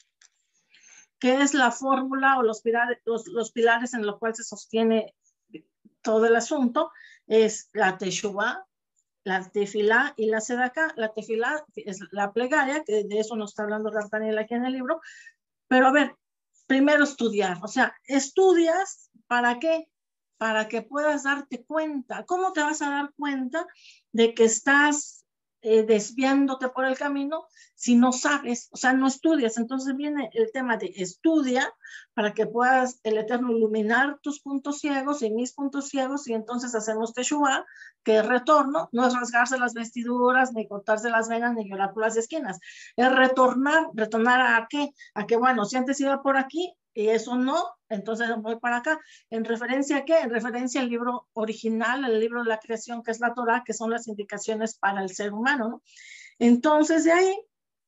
que es la fórmula o los pilares, los, los pilares en los cuales se sostiene todo el asunto, es la teshuvá, la tefilá y la sedaká. La tefilá es la plegaria, que de eso nos está hablando Rab Daniel aquí en el libro, pero a ver, primero estudiar, o sea, estudias, ¿para qué? Para que puedas darte cuenta. ¿Cómo te vas a dar cuenta de que estás eh, desviándote por el camino si no sabes, o sea, no estudias? Entonces viene el tema de estudia para que puedas el Eterno iluminar tus puntos ciegos y mis puntos ciegos, y entonces hacemos teshuvá, que es retorno, no es rasgarse las vestiduras, ni cortarse las venas, ni llorar por las esquinas, es retornar. ¿Retornar a qué? A que, bueno, si antes iba por aquí y eso no, entonces voy para acá. ¿En referencia a qué? En referencia al libro original, el libro de la creación, que es la Torá, que son las indicaciones para el ser humano, ¿no? Entonces de ahí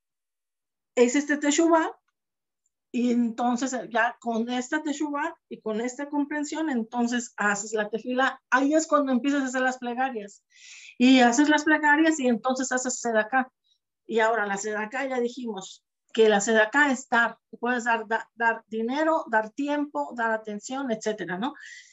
es este teshuvá, y entonces ya con esta teshuvá y con esta comprensión, entonces haces la tefila. Ahí es cuando empiezas a hacer las plegarias, y haces las plegarias y entonces haces sedaká. Y ahora la sedaká, ya dijimos que la sedaká es dar, puedes dar, da, dar dinero, dar tiempo, dar atención, etcétera, ¿no?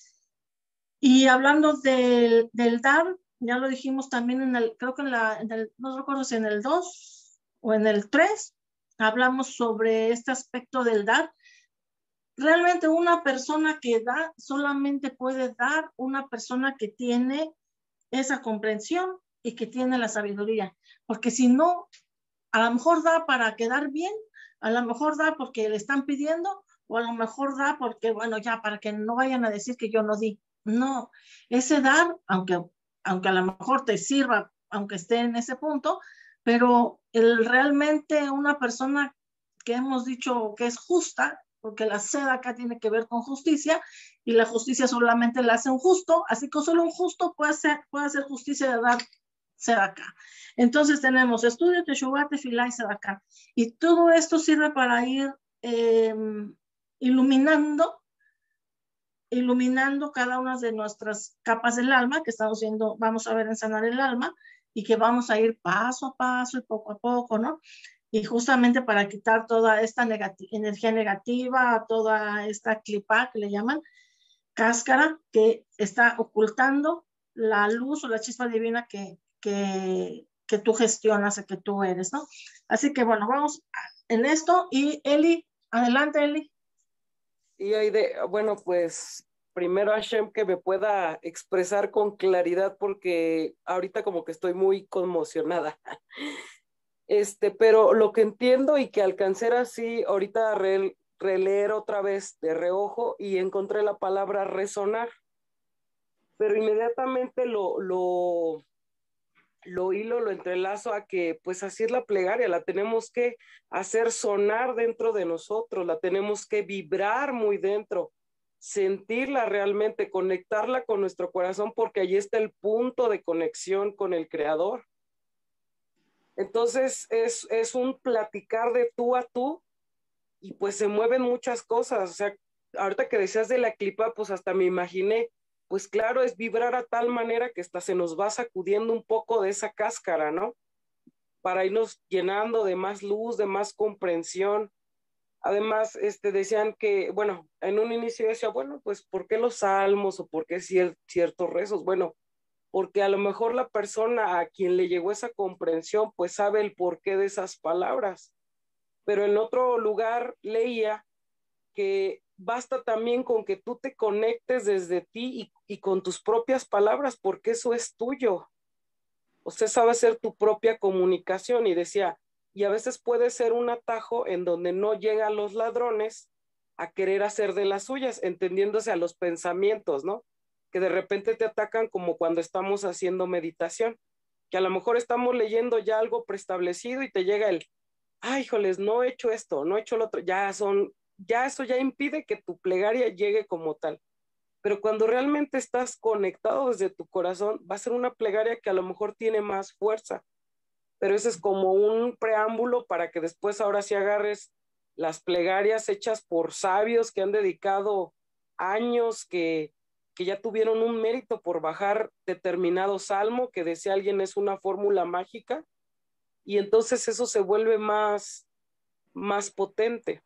Y hablando del, del dar, ya lo dijimos también en el, creo que en la, en el, no recuerdo si en el dos o en el tres, hablamos sobre este aspecto del dar. Realmente una persona que da solamente puede dar una persona que tiene esa comprensión y que tiene la sabiduría, porque si no, a lo mejor da para quedar bien, a lo mejor da porque le están pidiendo, o a lo mejor da porque, bueno, ya, para que no vayan a decir que yo no di. No, ese dar, aunque, aunque a lo mejor te sirva, aunque esté en ese punto, pero el, realmente una persona que hemos dicho que es justa, porque la seda acá tiene que ver con justicia, y la justicia solamente la hace un justo, así que solo un justo puede hacer, puede hacer justicia de dar sedacá. Entonces tenemos estudio, teshuvá, tefilá y sedacá. Y todo esto sirve para ir eh, iluminando, iluminando cada una de nuestras capas del alma, que estamos viendo, vamos a ver en sanar el alma, y que vamos a ir paso a paso y poco a poco, ¿no? Y justamente para quitar toda esta negati- energía negativa, toda esta clipa que le llaman, cáscara, que está ocultando la luz o la chispa divina que, que, que tú gestionas, que tú eres, ¿no? Así que bueno, vamos en esto. Y Eli, adelante, Eli. Y hay de, bueno, pues primero Hashem que me pueda expresar con claridad porque ahorita como que estoy muy conmocionada. Este, pero lo que entiendo y que alcancé así, ahorita re, releer otra vez de reojo y encontré la palabra resonar, pero inmediatamente lo, lo, lo hilo, lo entrelazo a que pues así es la plegaria, la tenemos que hacer sonar dentro de nosotros, la tenemos que vibrar muy dentro, sentirla realmente, conectarla con nuestro corazón porque allí está el punto de conexión con el Creador. Entonces es, es un platicar de tú a tú y pues se mueven muchas cosas. O sea, ahorita que decías de la clipa, pues hasta me imaginé, pues claro, es vibrar a tal manera que hasta se nos va sacudiendo un poco de esa cáscara, ¿no? Para irnos llenando de más luz, de más comprensión. Además, este, decían que, bueno, en un inicio decía, bueno, pues ¿por qué los salmos o por qué cier- ciertos rezos? Bueno, porque a lo mejor la persona a quien le llegó esa comprensión, pues sabe el porqué de esas palabras. Pero en otro lugar leía que basta también con que tú te conectes desde ti y, y con tus propias palabras, porque eso es tuyo. Usted sabe hacer tu propia comunicación y decía, y a veces puede ser un atajo en donde no llegan los ladrones a querer hacer de las suyas, entendiéndose a los pensamientos, ¿no? Que de repente te atacan como cuando estamos haciendo meditación, que a lo mejor estamos leyendo ya algo preestablecido y te llega el, ay, híjoles, no he hecho esto, no he hecho lo otro, ya son, ya eso ya impide que tu plegaria llegue como tal. Pero cuando realmente estás conectado desde tu corazón, va a ser una plegaria que a lo mejor tiene más fuerza. Pero ese es como un preámbulo para que después ahora sí agarres las plegarias hechas por sabios que han dedicado años, que, que ya tuvieron un mérito por bajar determinado salmo, que decía alguien es una fórmula mágica, y entonces eso se vuelve más, más potente.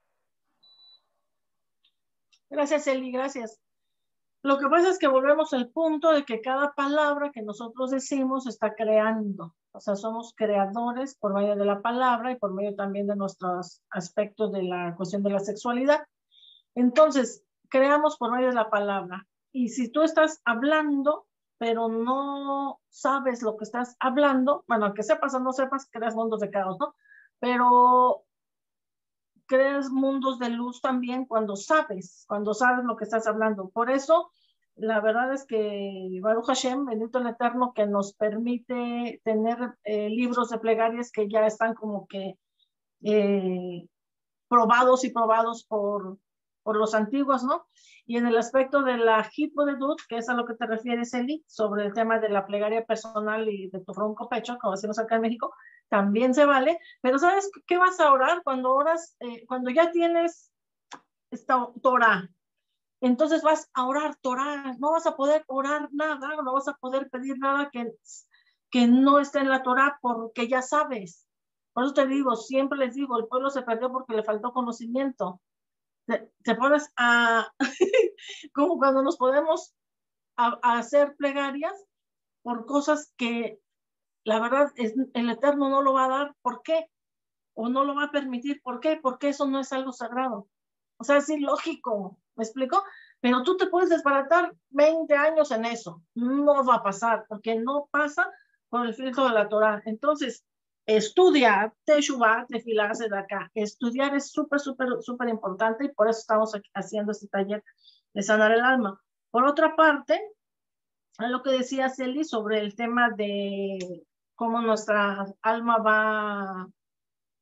Gracias, Eli, gracias. Lo que pasa es que volvemos al punto de que cada palabra que nosotros decimos está creando. O sea, somos creadores por medio de la palabra y por medio también de nuestros aspectos de la cuestión de la sexualidad. Entonces, creamos por medio de la palabra. Y si tú estás hablando, pero no sabes lo que estás hablando, bueno, aunque sepas o no sepas, creas mundos de caos, ¿no? Pero creas mundos de luz también cuando sabes, cuando sabes lo que estás hablando. Por eso, la verdad es que Baruch Hashem, bendito el Eterno, que nos permite tener eh, libros de plegarias que ya están como que eh, probados y probados por, por los antiguos, ¿no? Y en el aspecto de la Hipodedut, que es a lo que te refieres, Eli, sobre el tema de la plegaria personal y de tu ronco pecho, como decimos acá en México, también se vale, pero ¿sabes qué vas a orar cuando oras? Eh, cuando ya tienes esta Torah, entonces vas a orar Torah, no vas a poder orar nada, no vas a poder pedir nada que, que no esté en la Torah porque ya sabes. Por eso te digo, siempre les digo, el pueblo se perdió porque le faltó conocimiento. Te, te pones a, como cuando nos podemos a, a hacer plegarias por cosas que la verdad es, el Eterno no lo va a dar. ¿Por qué? O no lo va a permitir. ¿Por qué? Porque eso no es algo sagrado. O sea, es ilógico. ¿Me explico? Pero tú te puedes desbaratar veinte años en eso. No va a pasar, porque no pasa por el filtro de la Torah. Entonces, estudiar, teshuvá, tefilá, sedacá. Estudiar es súper, súper, súper importante y por eso estamos haciendo este taller de sanar el alma. Por otra parte, a lo que decía Celi sobre el tema de cómo nuestra alma va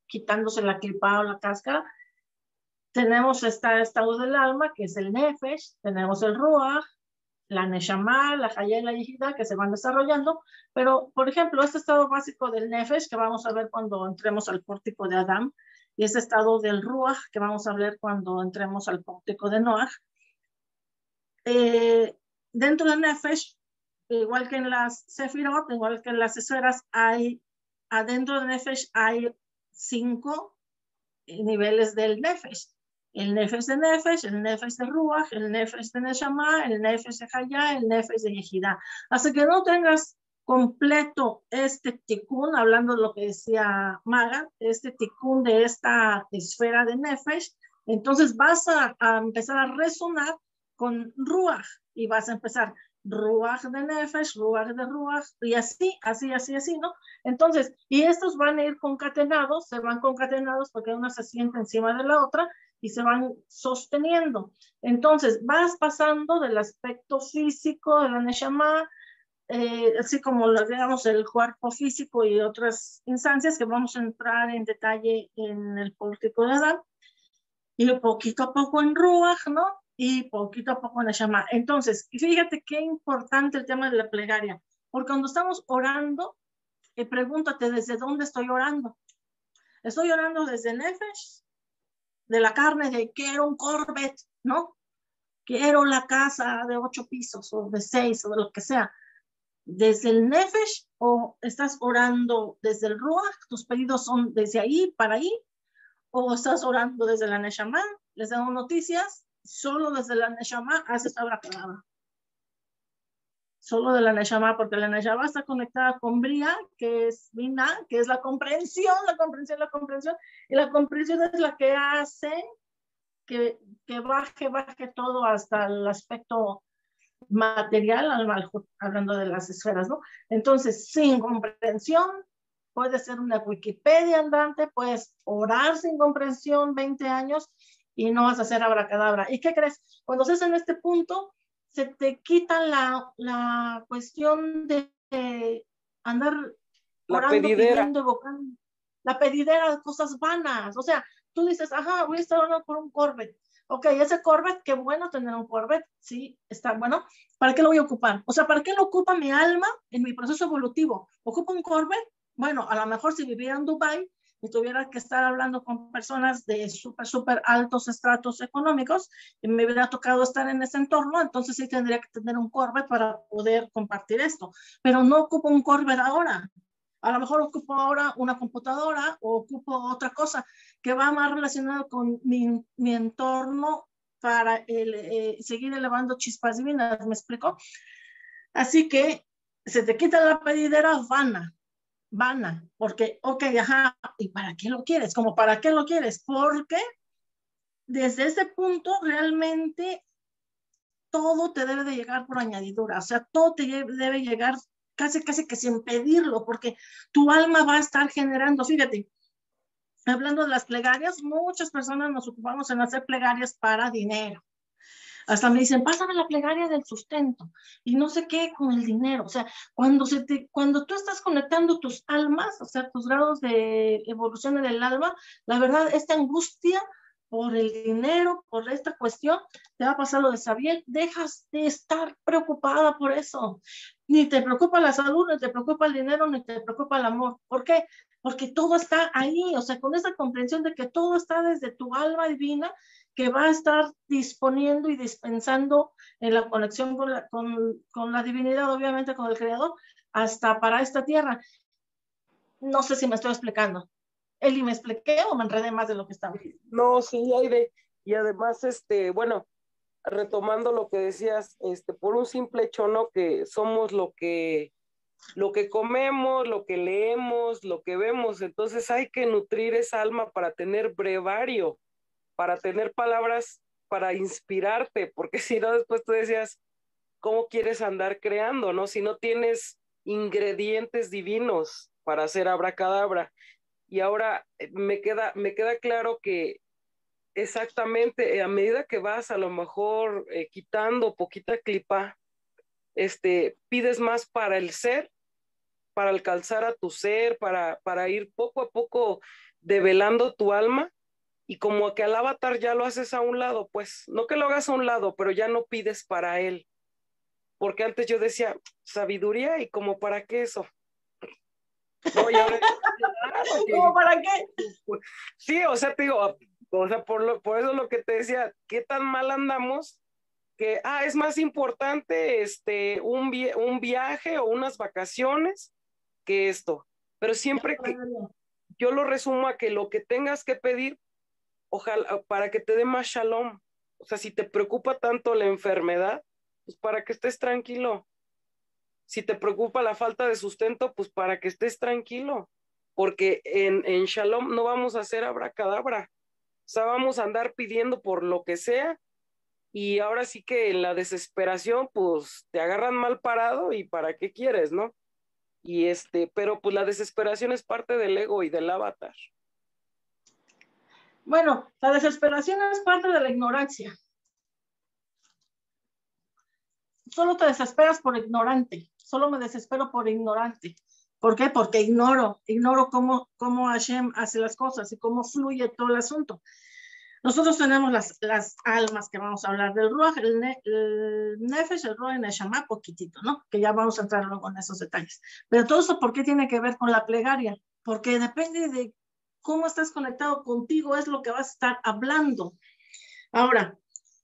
quitándose la clipa o la cáscara. Tenemos este estado del alma, que es el nefesh, tenemos el ruach, la neshama, la haya y la yehida, que se van desarrollando, pero, por ejemplo, este estado básico del nefesh, que vamos a ver cuando entremos al pórtico de Adán, y este estado del ruach, que vamos a ver cuando entremos al pórtico de Noach, eh, dentro del nefesh, igual que en las sefirot, igual que en las esferas, hay, adentro del nefesh hay cinco niveles del nefesh. El nefesh de nefesh, el nefesh de ruach, el nefesh de neshama, el nefesh de haya, el nefesh de yehida. Hasta que no tengas completo este tikkun, hablando de lo que decía Maga, este tikkun de esta esfera de nefesh, entonces vas a, a empezar a resonar con ruach y vas a empezar ruach de nefesh, ruach de ruach, y así, así, así, así, ¿no? Entonces, y estos van a ir concatenados, se van concatenados porque una se sienta encima de la otra y se van sosteniendo. Entonces, vas pasando del aspecto físico de la neshama, eh, así como, digamos, el cuerpo físico y otras instancias que vamos a entrar en detalle en el pórtico de Adán, y poquito a poco en ruach, ¿no? Y poquito a poco en neshama. Entonces, fíjate qué importante el tema de la plegaria, porque cuando estamos orando, eh, pregúntate, ¿desde dónde estoy orando? ¿Estoy orando desde nefesh? De la carne, de quiero un Corvette, ¿no? Quiero la casa de ocho pisos o de seis o de lo que sea. ¿Desde el nefesh o estás orando desde el ruach? ¿Tus pedidos son desde ahí para ahí? ¿O estás orando desde la neshama? Les damos noticias, solo desde la neshama haces abracadabra. Solo de la neshama, porque la neshama está conectada con bria, que es bina, que es la comprensión, la comprensión, la comprensión, y la comprensión es la que hace que, que baje, baje todo hasta el aspecto material, hablando de las esferas, ¿no? Entonces, sin comprensión, puede ser una Wikipedia andante, puedes orar sin comprensión veinte años y no vas a hacer abracadabra. ¿Y qué crees? Cuando estés en este punto, se te quita la, la cuestión de, de andar la orando, pedidera. pidiendo, evocando, la pedidera de cosas vanas. O sea, tú dices, ajá, voy a estar orando por un Corvette. Ok, ese Corvette, qué bueno tener un Corvette, sí, está bueno. ¿Para qué lo voy a ocupar? O sea, ¿para qué lo ocupa mi alma en mi proceso evolutivo? ¿Ocupa un Corvette? Bueno, a lo mejor si viviera en Dubái y tuviera que estar hablando con personas de súper, súper altos estratos económicos y me hubiera tocado estar en ese entorno, entonces sí tendría que tener un Corvette para poder compartir esto. Pero no ocupo un Corvette ahora. A lo mejor ocupo ahora una computadora o ocupo otra cosa que va más relacionada con mi, mi entorno para el, eh, seguir elevando chispas divinas, ¿me explico? Así que se te quita la pedidera vana, vana, porque, ok, ajá, ¿y para qué lo quieres? ¿Cómo para qué lo quieres? Porque desde ese punto realmente todo te debe de llegar por añadidura, o sea, todo te debe llegar casi, casi que sin pedirlo, porque tu alma va a estar generando, fíjate, hablando de las plegarias, muchas personas nos ocupamos en hacer plegarias para dinero. Hasta me dicen, pásame la plegaria del sustento y no sé qué con el dinero. O sea, cuando, se te, cuando tú estás conectando tus almas, o sea, tus grados de evolución en el alma, la verdad, esta angustia por el dinero, por esta cuestión, te va a pasar lo de Sabiel, dejas de estar preocupada por eso. Ni te preocupa la salud, ni te preocupa el dinero, ni te preocupa el amor. ¿Por qué? Porque todo está ahí, o sea, con esa comprensión de que todo está desde tu alma divina, que va a estar disponiendo y dispensando en la conexión con la, con, con la divinidad, obviamente con el Creador, hasta para esta tierra. No sé si me estoy explicando. Eli, ¿me expliqué o me enredé más de lo que estaba? No, sí, Aide. Y además, este, bueno, retomando lo que decías, este, por un simple hecho, ¿no? Que somos lo que, lo que comemos, lo que leemos, lo que vemos. Entonces hay que nutrir esa alma para tener brevario, para tener palabras para inspirarte, porque si no, después tú decías, ¿cómo quieres andar creando, no? Si no tienes ingredientes divinos para hacer abracadabra. Y ahora me queda, me queda claro que exactamente a medida que vas a lo mejor eh, quitando poquita clipa, este, pides más para el ser para alcanzar a tu ser, para, para ir poco a poco develando tu alma, y como que al avatar ya lo haces a un lado, pues no que lo hagas a un lado, pero ya no pides para él. Porque antes yo decía, sabiduría, y como para qué eso. No, y ahora, claro, que, ¿Cómo para qué? sí, o sea, te digo, o sea, por, lo, por eso lo que te decía, qué tan mal andamos, que, ah, es más importante este, un, vi un viaje o unas vacaciones que esto. Pero siempre que yo lo resumo a que lo que tengas que pedir, ojalá, para que te dé más shalom. O sea, si te preocupa tanto la enfermedad, pues para que estés tranquilo. Si te preocupa la falta de sustento, pues para que estés tranquilo. Porque en, en shalom no vamos a hacer abracadabra. O sea, vamos a andar pidiendo por lo que sea, y ahora sí que en la desesperación, pues te agarran mal parado, y para qué quieres, ¿no? Y este, pero pues la desesperación es parte del ego y del avatar. Bueno, la desesperación es parte de la ignorancia. Solo te desesperas por ignorante. Solo me desespero por ignorante. ¿Por qué? Porque ignoro, ignoro cómo, cómo Hashem hace las cosas y cómo fluye todo el asunto. Nosotros tenemos las, las almas que vamos a hablar del Ruach, el, ne, el Nefesh, el Ruach y el Neshama, poquitito, ¿no? Que ya vamos a entrar luego en esos detalles. Pero todo eso, ¿por qué tiene que ver con la plegaria? Porque depende de cómo estás conectado contigo, es lo que vas a estar hablando. Ahora,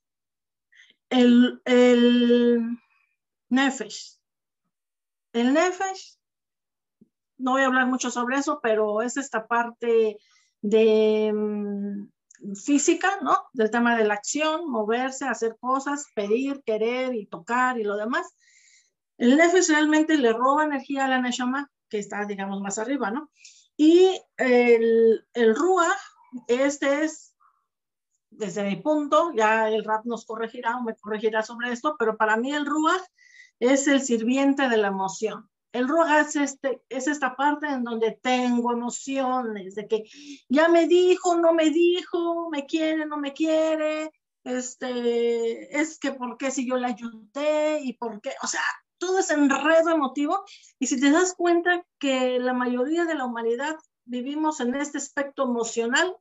el, el Nefesh. El Nefesh, no voy a hablar mucho sobre eso, pero es esta parte de um, física, ¿no? Del tema de la acción, moverse, hacer cosas, pedir, querer y tocar y lo demás. El Nefesh realmente le roba energía a la Neshama, que está, digamos, más arriba, ¿no? Y el, el Ruach, este es, desde mi punto, ya el Rab nos corregirá o me corregirá sobre esto, pero para mí el Ruach es el sirviente de la emoción. El Ruach es, este, es esta parte en donde tengo emociones, de que ya me dijo, no me dijo, me quiere, no me quiere, este, es que por qué si yo le ayudé y por qué, o sea, todo ese enredo emotivo. Y si te das cuenta que la mayoría de la humanidad vivimos en este aspecto emocional,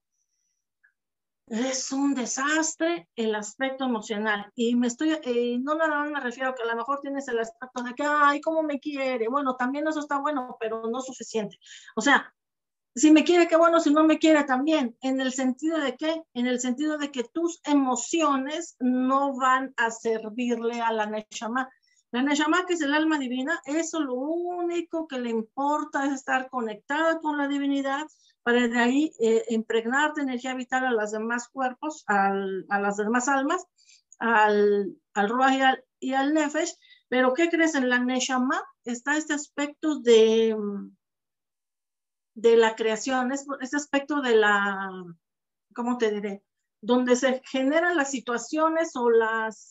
es un desastre el aspecto emocional. Y me estoy, eh, no nada más me refiero a que a lo mejor tienes el aspecto de que, ay, cómo me quiere. Bueno, también eso está bueno, pero no suficiente. O sea, si me quiere, qué bueno, si no me quiere también. ¿En el sentido de qué? En el sentido de que tus emociones no van a servirle a la Neshama. La Neshama, que es el alma divina, eso lo único que le importa es estar conectada con la divinidad, para de ahí eh, impregnar de energía vital a los demás cuerpos, al, a las demás almas, al, al Ruach y al, y al Nefesh. Pero ¿qué crees? En la Neshama está este aspecto de, de la creación, este aspecto de la, ¿cómo te diré? Donde se generan las situaciones o las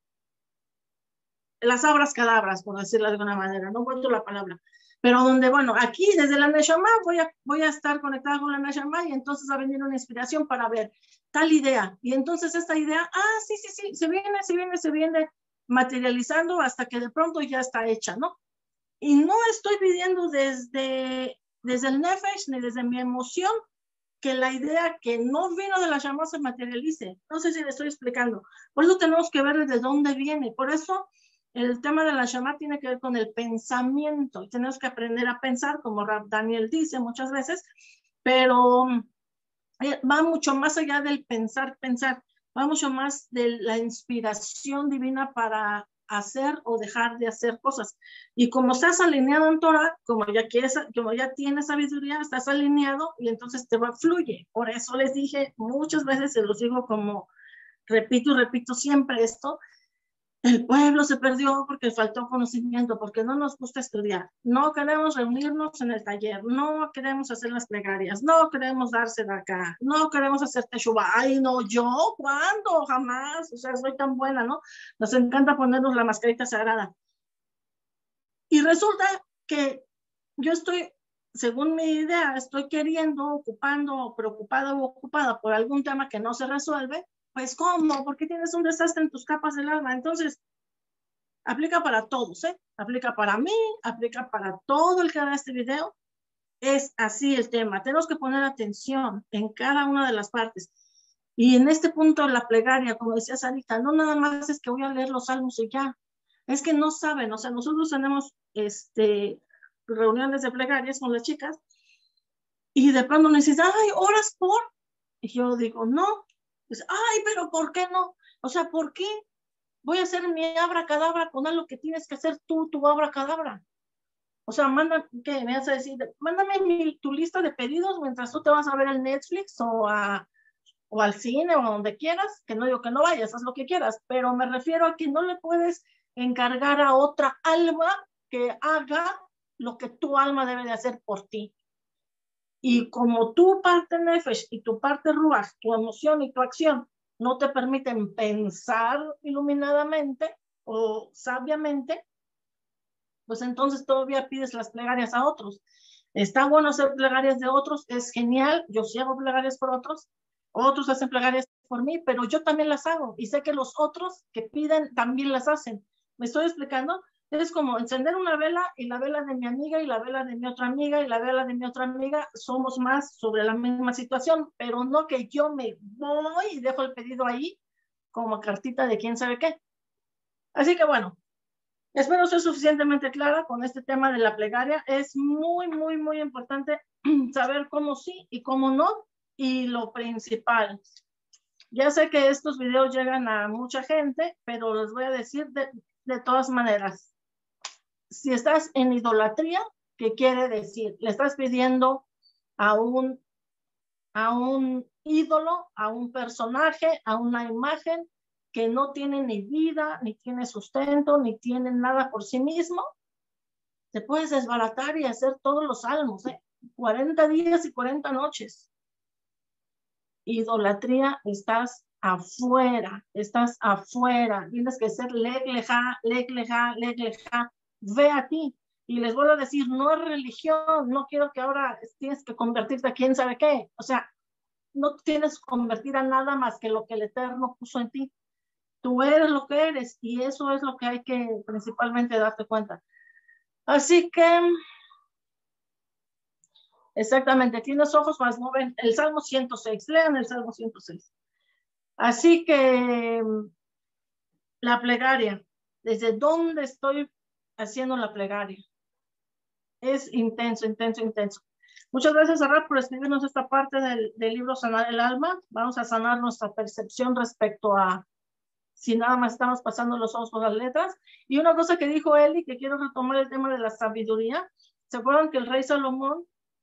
las abras cadabras, por decirlo de alguna manera, no encuentro la palabra, pero donde, bueno, aquí desde la Neshama voy a, voy a estar conectada con la Neshama, y entonces va a venir una inspiración para ver tal idea, y entonces esta idea, ah, sí, sí, sí, se viene, se viene, se viene materializando hasta que de pronto ya está hecha, ¿no? Y no estoy pidiendo desde, desde el Nefesh ni desde mi emoción que la idea que no vino de la Shama se materialice. No sé si le estoy explicando. Por eso tenemos que ver desde dónde viene. Por eso el tema de la Shama tiene que ver con el pensamiento, y tenemos que aprender a pensar, como Rab Daniel dice muchas veces, pero va mucho más allá del pensar, pensar, va mucho más de la inspiración divina para hacer o dejar de hacer cosas. Y como estás alineado en Torah, como ya quieres, como ya tienes sabiduría, estás alineado, y entonces te va, fluye. Por eso les dije muchas veces, se los digo como repito y repito siempre esto: el pueblo se perdió porque faltó conocimiento, porque no nos gusta estudiar. No queremos reunirnos en el taller, no queremos hacer las plegarias, no queremos darse de acá, no queremos hacer teshuva. Ay, no, ¿yo? ¿Cuándo? Jamás. O sea, soy tan buena, ¿no? Nos encanta ponernos la mascarita sagrada. Y resulta que yo estoy, según mi idea, estoy queriendo, ocupando, preocupada o ocupada por algún tema que no se resuelve. Pues, ¿cómo? ¿Por qué tienes un desastre en tus capas del alma? Entonces, aplica para todos, ¿eh? Aplica para mí, aplica para todo el que haga este video. Es así el tema. Tenemos que poner atención en cada una de las partes. Y en este punto la plegaria, como decía Sarita, no nada más es que voy a leer los salmos y ya. Es que no saben, o sea, nosotros tenemos este, reuniones de plegarias con las chicas y de pronto nos dicen, ay, ¿oras por? Y yo digo, no. Pues, ay, pero ¿por qué no? O sea, ¿por qué voy a hacer mi abracadabra con algo que tienes que hacer tú, tu abracadabra? O sea, manda, ¿qué me vas a decir? Mándame mi, tu lista de pedidos mientras tú te vas a ver el Netflix o, a, o al cine o a donde quieras, que no digo que no vayas, haz lo que quieras, pero me refiero a que no le puedes encargar a otra alma que haga lo que tu alma debe de hacer por ti. Y como tu parte Nefesh y tu parte Ruach, tu emoción y tu acción no te permiten pensar iluminadamente o sabiamente, pues entonces todavía pides las plegarias a otros. Está bueno hacer plegarias de otros, es genial, yo sí hago plegarias por otros, otros hacen plegarias por mí, pero yo también las hago y sé que los otros que piden también las hacen. ¿Me estoy explicando? Es como encender una vela y la vela de mi amiga y la vela de mi otra amiga y la vela de mi otra amiga, somos más sobre la misma situación, pero no que yo me voy y dejo el pedido ahí como cartita de quién sabe qué. Así que bueno, espero ser suficientemente clara con este tema de la plegaria. Es muy, muy, muy importante saber cómo sí y cómo no. Y lo principal, ya sé que estos videos llegan a mucha gente, pero les voy a decir de, de todas maneras. Si estás en idolatría, ¿qué quiere decir? Le estás pidiendo a un, a un ídolo, a un personaje, a una imagen que no tiene ni vida, ni tiene sustento, ni tiene nada por sí mismo, te puedes desbaratar y hacer todos los salmos, ¿eh? cuarenta días y cuarenta noches. Idolatría, estás afuera, estás afuera. Tienes que ser legleja, legleja, legleja. Ve a ti. Y les vuelvo a decir, no es religión, no quiero que ahora tienes que convertirte a quién sabe qué. O sea, no tienes que convertir a nada más que lo que el Eterno puso en ti. Tú eres lo que eres y eso es lo que hay que principalmente darte cuenta. Así que, exactamente, tienes ojos más no ven. El Salmo ciento seis, lean el Salmo ciento seis. Así que, la plegaria, ¿desde dónde estoy haciendo la plegaria? Es intenso, intenso, intenso. Muchas gracias, Arad, por escribirnos esta parte del, del libro Sanar el Alma. Vamos a sanar nuestra percepción respecto a si nada más estamos pasando los ojos por las letras. Y una cosa que dijo Eli, que quiero retomar el tema de la sabiduría. ¿Se acuerdan que el rey Salomón,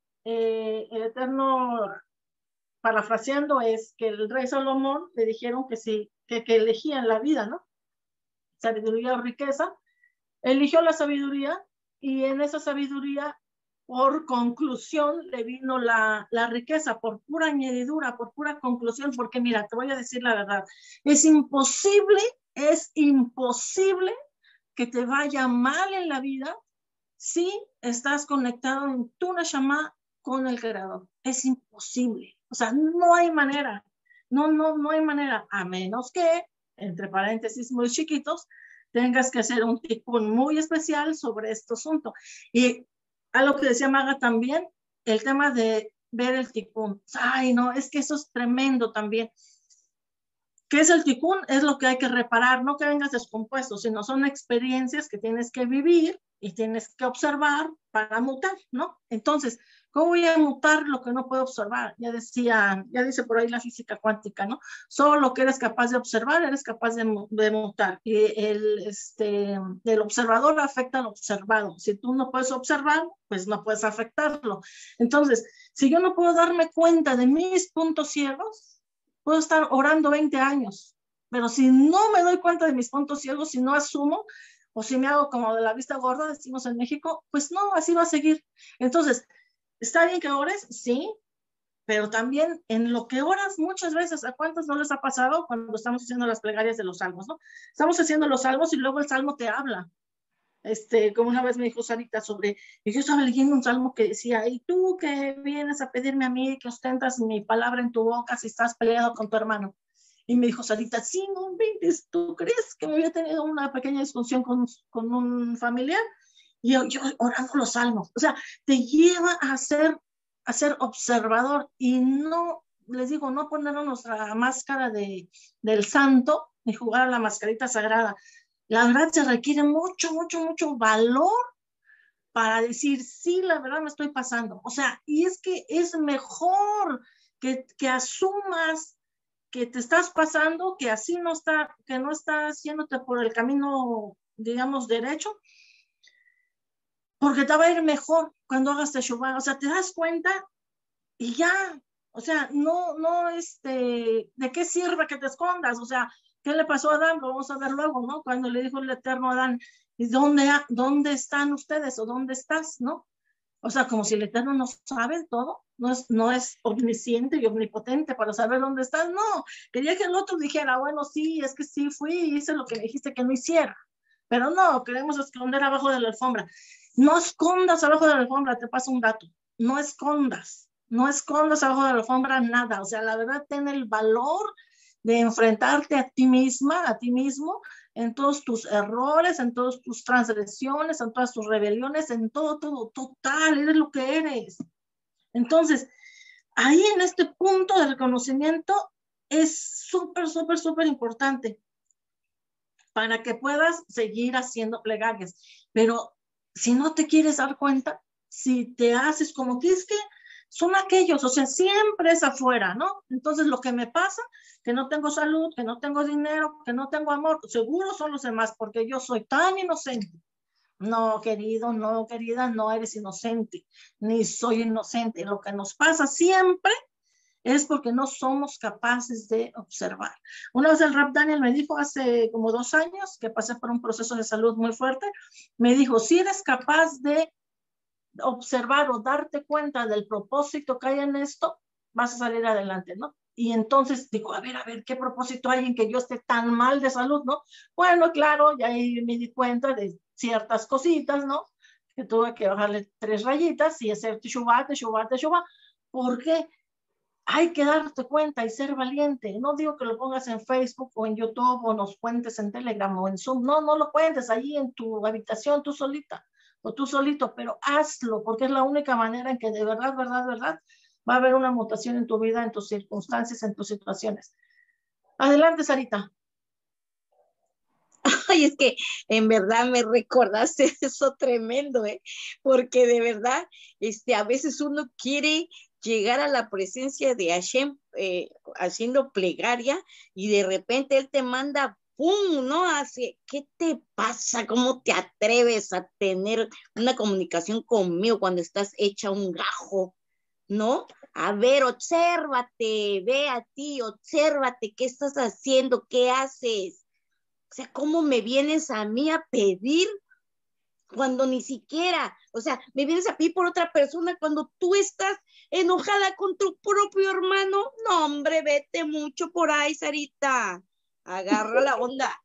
eh, el Eterno, parafraseando, es que el rey Salomón le dijeron que sí, que, que elegían la vida, ¿no? Sabiduría o riqueza. Eligió la sabiduría y en esa sabiduría, por conclusión, le vino la, la riqueza, por pura añadidura, por pura conclusión, porque mira, te voy a decir la verdad, es imposible, es imposible que te vaya mal en la vida si estás conectado en tu neshama con el Creador. Es imposible, o sea, no hay manera, no, no, no hay manera, a menos que, entre paréntesis muy chiquitos, tengas que hacer un tikkun muy especial sobre este asunto. Y a lo que decía Maga también, el tema de ver el tikkun. Ay, no, es que eso es tremendo también. ¿Qué es el tikkun? Es lo que hay que reparar, no que vengas descompuesto, sino son experiencias que tienes que vivir y tienes que observar para mutar, ¿no? Entonces, ¿cómo voy a mutar lo que no puedo observar? Ya decía, ya dice por ahí la física cuántica, ¿no? Solo lo que eres capaz de observar, eres capaz de, de mutar. Y el, este, el observador afecta al observado. Si tú no puedes observar, pues no puedes afectarlo. Entonces, si yo no puedo darme cuenta de mis puntos ciegos, puedo estar orando veinte años. Pero si no me doy cuenta de mis puntos ciegos, si no asumo, o si me hago como de la vista gorda, decimos en México, pues no, así va a seguir. Entonces, ¿está bien que ores? Sí, pero también en lo que oras muchas veces, ¿a cuántos no les ha pasado cuando estamos haciendo las plegarias de los salmos, no? Estamos haciendo los salmos y luego el salmo te habla. Este, como una vez me dijo Sarita sobre, y yo estaba leyendo un salmo que decía, y tú que vienes a pedirme a mí que ostentas mi palabra en tu boca si estás peleado con tu hermano. Y me dijo, Sarita, sí, no inventes, ¿tú crees que me había tenido una pequeña disfunción con, con un familiar? Y yo, yo orando los salmos. O sea, te lleva a ser, a ser observador y no, les digo, no ponernos nuestra máscara de, del santo ni jugar a la mascarita sagrada. La verdad se requiere mucho, mucho, mucho valor para decir, sí, la verdad me estoy pasando. O sea, y es que es mejor que, que asumas que te estás pasando, que así no está, que no está haciéndote por el camino, digamos, derecho, porque te va a ir mejor cuando hagas teshuvá. O sea, te das cuenta y ya. O sea, no, no, este, ¿de qué sirve que te escondas? O sea, ¿qué le pasó a Adán? Lo vamos a ver luego, ¿no? Cuando le dijo el Eterno a Adán, ¿y dónde, dónde están ustedes o dónde estás, no? O sea, como si el Eterno no sabe todo, no es, no es omnisciente y omnipotente para saber dónde estás, no. Quería que el otro dijera, bueno, sí, es que sí fui y hice lo que me dijiste que no hiciera. Pero no, queremos esconder abajo de la alfombra. No escondas abajo de la alfombra, te paso un dato. No escondas, no escondas abajo de la alfombra nada. O sea, la verdad, ten el valor de enfrentarte a ti misma, a ti mismo, en todos tus errores, en todas tus transgresiones, en todas tus rebeliones, en todo, todo, total, eres lo que eres. Entonces, ahí en este punto de reconocimiento es súper, súper, súper importante para que puedas seguir haciendo plegarias. Pero si no te quieres dar cuenta, si te haces como que es que son aquellos, o sea, siempre es afuera, ¿no? Entonces lo que me pasa, que no tengo salud, que no tengo dinero, que no tengo amor, seguro son los demás, porque yo soy tan inocente. No, querido, no, querida, no eres inocente, ni soy inocente. Lo que nos pasa siempre es porque no somos capaces de observar. Una vez el Rab Daniel me dijo hace como dos años, que pasé por un proceso de salud muy fuerte, me dijo, si eres capaz de observar o darte cuenta del propósito que hay en esto, vas a salir adelante, ¿no? Y entonces digo, a ver, a ver, ¿qué propósito hay en que yo esté tan mal de salud, no? Bueno, claro, ya ahí me di cuenta de ciertas cositas, ¿no? Que tuve que bajarle tres rayitas y hacer teshuvá, teshuvá, teshuvá. ¿Por qué? Hay que darte cuenta y ser valiente. No digo que lo pongas en Facebook o en YouTube o nos cuentes en Telegram o en Zoom. No, no lo cuentes allí en tu habitación, tú solita o tú solito, pero hazlo, porque es la única manera en que de verdad, verdad, verdad, va a haber una mutación en tu vida, en tus circunstancias, en tus situaciones. Adelante, Sarita. Ay, es que en verdad me recordaste eso tremendo, ¿eh? Porque de verdad, este, a veces uno quiere llegar a la presencia de Hashem eh, haciendo plegaria y de repente Él te manda ¡pum! ¿No? Así, ¿qué te pasa? ¿Cómo te atreves a tener una comunicación conmigo cuando estás hecha un gajo? ¿No? A ver, obsérvate, ve a ti, obsérvate, ¿qué estás haciendo? ¿Qué haces? O sea, ¿cómo me vienes a mí a pedir cuando ni siquiera, o sea, me vienes a pedir por otra persona cuando tú estás enojada con tu propio hermano? No, hombre, vete mucho por ahí, Sarita. Agarra la onda.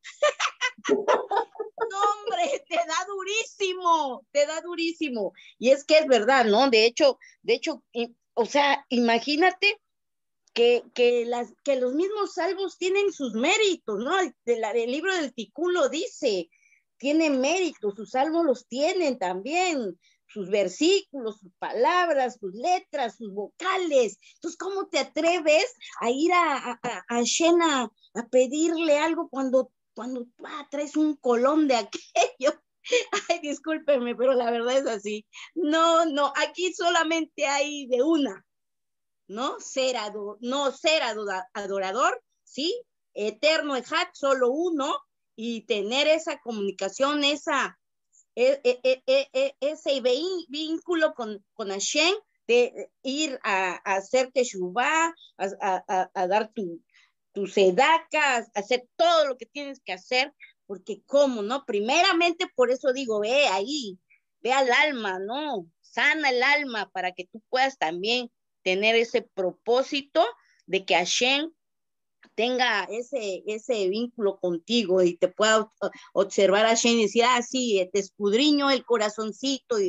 No, hombre, te da durísimo, te da durísimo. Y es que es verdad, ¿no? De hecho, de hecho, eh, o sea, imagínate que, que, las, que los mismos salvos tienen sus méritos, ¿no? El, el, el libro del Tikkun lo dice, tiene méritos, sus salmos los tienen también, sus versículos, sus palabras, sus letras, sus vocales. Entonces, ¿cómo te atreves a ir a, a, a Shena a pedirle algo cuando, cuando ah, traes un colón de aquello? Ay, discúlpenme, pero la verdad es así. No, no, aquí solamente hay de una, ¿no? Ser, ador, no ser adorador, ¿sí? Eterno Ejad, solo uno, y tener esa comunicación, esa... E, e, e, e, ese vínculo con, con Hashem, de ir a, a hacer teshuvá, a, a, a dar tu, tu sedaca, a hacer todo lo que tienes que hacer, porque cómo, ¿no? Primeramente, por eso digo, ve ahí, ve al alma, ¿no? Sana el alma para que tú puedas también tener ese propósito de que Hashem tenga ese, ese vínculo contigo y te pueda observar a Hashem y decir, ah, sí, te escudriño el corazoncito y,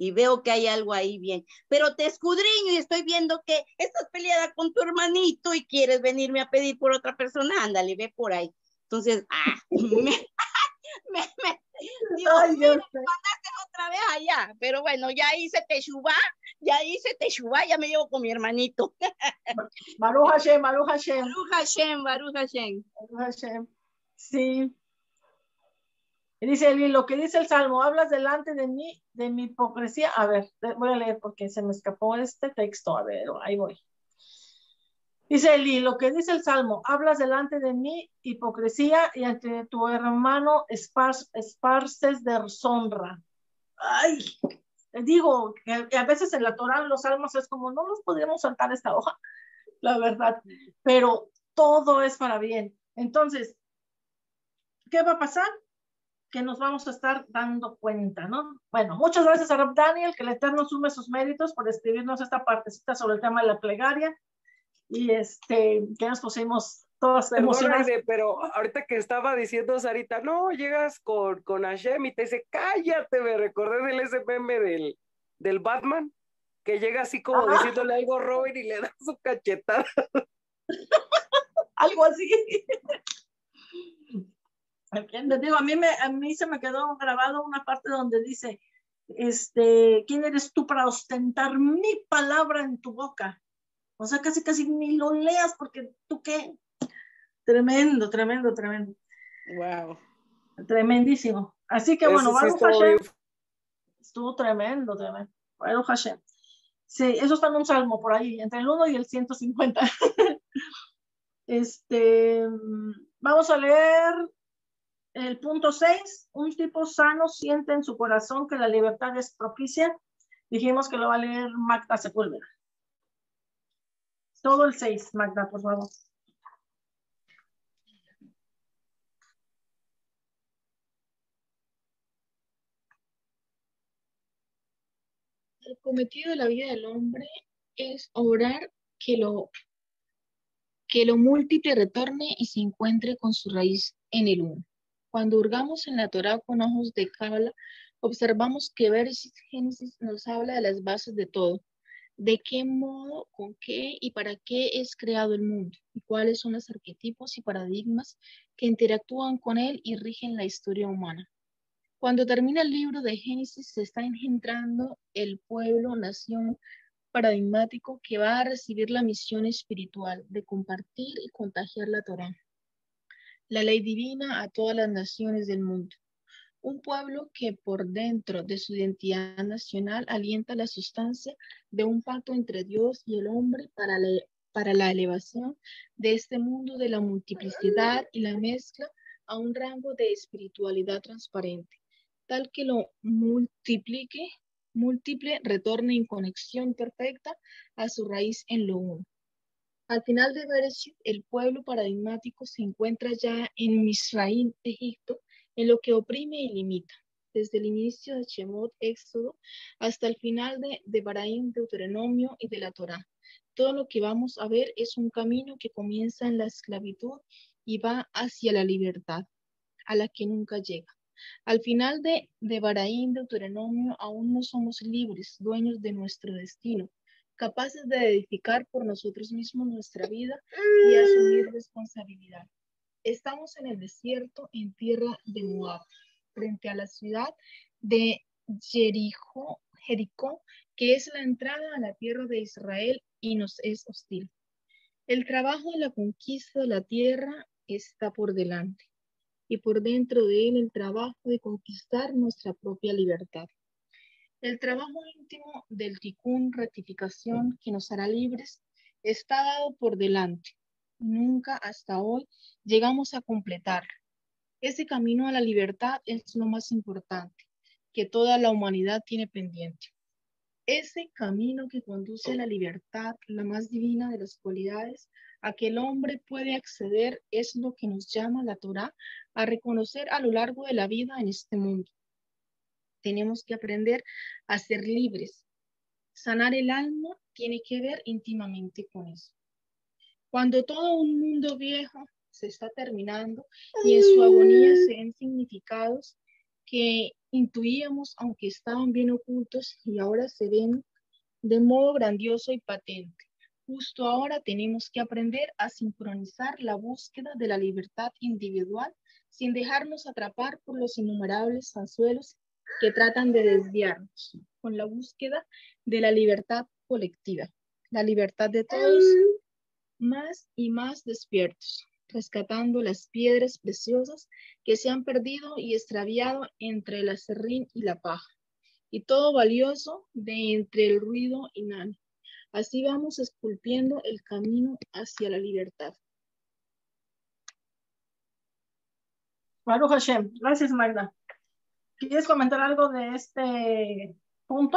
y veo que hay algo ahí bien, pero te escudriño y estoy viendo que estás peleada con tu hermanito y quieres venirme a pedir por otra persona, ándale, ve por ahí. Entonces, ah, me, me, me, Dios Ay, mío, Dios me mandaste otra vez allá, pero bueno, ya hice teshuvá, ya hice teshuvá, ya me llevo con mi hermanito. Baruch Hashem, Baruch Hashem. Baruch Hashem, Baruch Hashem. Baruch Hashem. Sí. Y dice Eli, lo que dice el Salmo, hablas delante de mí, de mi hipocresía. A ver, voy a leer porque se me escapó este texto. A ver, ahí voy. Dice Eli, lo que dice el Salmo, hablas delante de mí, hipocresía, y ante tu hermano espar, esparces deshonra. Ay, digo, que a veces en la Torah, los salmos es como, no nos podríamos saltar esta hoja, la verdad, pero todo es para bien. Entonces, ¿qué va a pasar? Que nos vamos a estar dando cuenta, ¿no? Bueno, muchas gracias a Rab Daniel, que el Eterno sume sus méritos por escribirnos esta partecita sobre el tema de la plegaria, y este, que nos pusimos todas emocionadas. Pero ahorita que estaba diciendo Sarita, no, llegas con, con Hashem y te dice, cállate, me recordé del ese meme del, del Batman, que llega así como Ajá. diciéndole algo a Robin y le da su cachetada. Algo así. Digo, a mí, me, a mí se me quedó grabado una parte donde dice, este, ¿quién eres tú para ostentar mi palabra en tu boca? O sea, casi casi ni lo leas porque tú qué. Tremendo, tremendo, tremendo. Wow. Tremendísimo. Así que Eso bueno, sí Baruch estuvo Hashem. bien. Estuvo tremendo, tremendo. Baruch Hashem. Sí, eso está en un salmo por ahí, entre el uno y el ciento cincuenta. este, vamos a leer el punto seis. Un tipo sano siente en su corazón que la libertad es propicia. Dijimos que lo va a leer Magda Sepúlveda. Todo el seis, Magda, por favor. El cometido de la vida del hombre es obrar que lo, que lo múltiple retorne y se encuentre con su raíz en el uno. Cuando hurgamos en la Torá con ojos de Cábala, observamos que Bereshit Génesis nos habla de las bases de todo. De qué modo, con qué y para qué es creado el mundo, y cuáles son los arquetipos y paradigmas que interactúan con él y rigen la historia humana. Cuando termina el libro de Génesis, se está engendrando el pueblo, nación paradigmático que va a recibir la misión espiritual de compartir y contagiar la Torá, la ley divina a todas las naciones del mundo. Un pueblo que por dentro de su identidad nacional alienta la sustancia de un pacto entre Dios y el hombre para la, para la elevación de este mundo de la multiplicidad y la mezcla a un rango de espiritualidad transparente, tal que lo multiplique, múltiple retorne en conexión perfecta a su raíz en lo uno. Al final de Bereshit, el pueblo paradigmático se encuentra ya en Misraim, Egipto, en lo que oprime y limita, desde el inicio de Shemot, Éxodo, hasta el final de Devarim, Deuteronomio y de la Torá. Todo lo que vamos a ver es un camino que comienza en la esclavitud y va hacia la libertad, a la que nunca llega. Al final de Devarim, Deuteronomio, aún no somos libres, dueños de nuestro destino, capaces de edificar por nosotros mismos nuestra vida y asumir responsabilidad. Estamos en el desierto, en tierra de Moab, frente a la ciudad de Jericó, Jericó, que es la entrada a la tierra de Israel y nos es hostil. El trabajo de la conquista de la tierra está por delante, y por dentro de él el trabajo de conquistar nuestra propia libertad. El trabajo íntimo del tikkun, rectificación, que nos hará libres, está dado por delante. Nunca hasta hoy llegamos a completarlo. Ese camino a la libertad es lo más importante que toda la humanidad tiene pendiente. Ese camino que conduce a la libertad, la más divina de las cualidades, a que el hombre puede acceder, es lo que nos llama la Torá a reconocer a lo largo de la vida en este mundo. Tenemos que aprender a ser libres. Sanar el alma tiene que ver íntimamente con eso. Cuando todo un mundo viejo se está terminando y en su agonía se ven significados que intuíamos, aunque estaban bien ocultos, y ahora se ven de modo grandioso y patente. Justo ahora tenemos que aprender a sincronizar la búsqueda de la libertad individual sin dejarnos atrapar por los innumerables anzuelos que tratan de desviarnos, con la búsqueda de la libertad colectiva, la libertad de todos, más y más despiertos, rescatando las piedras preciosas que se han perdido y extraviado entre el aserrín y la paja, y todo valioso de entre el ruido inane. Así vamos esculpiendo el camino hacia la libertad. Baruch Hashem. Gracias, Magda. ¿Quieres comentar algo de este punto?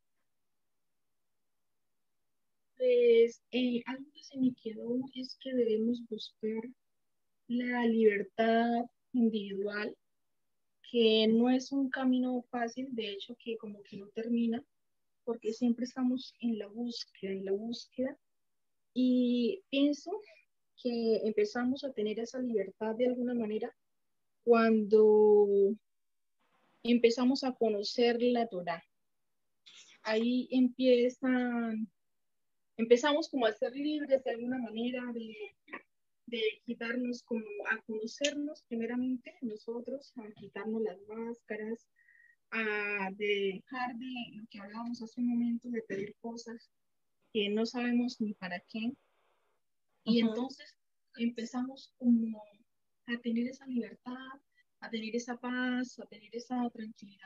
Pues eh, algo que se me quedó es que debemos buscar la libertad individual, que no es un camino fácil, de hecho que como que no termina, porque siempre estamos en la búsqueda, en la búsqueda, y pienso que empezamos a tener esa libertad de alguna manera cuando empezamos a conocer la Torá. Ahí empiezan, empezamos como a ser libres de alguna manera, de, de quitarnos como a conocernos primeramente nosotros, a quitarnos las máscaras, a dejar de lo que hablábamos hace un momento, de pedir cosas que no sabemos ni para qué. Y uh-huh. entonces empezamos como a tener esa libertad, a tener esa paz, a tener esa tranquilidad.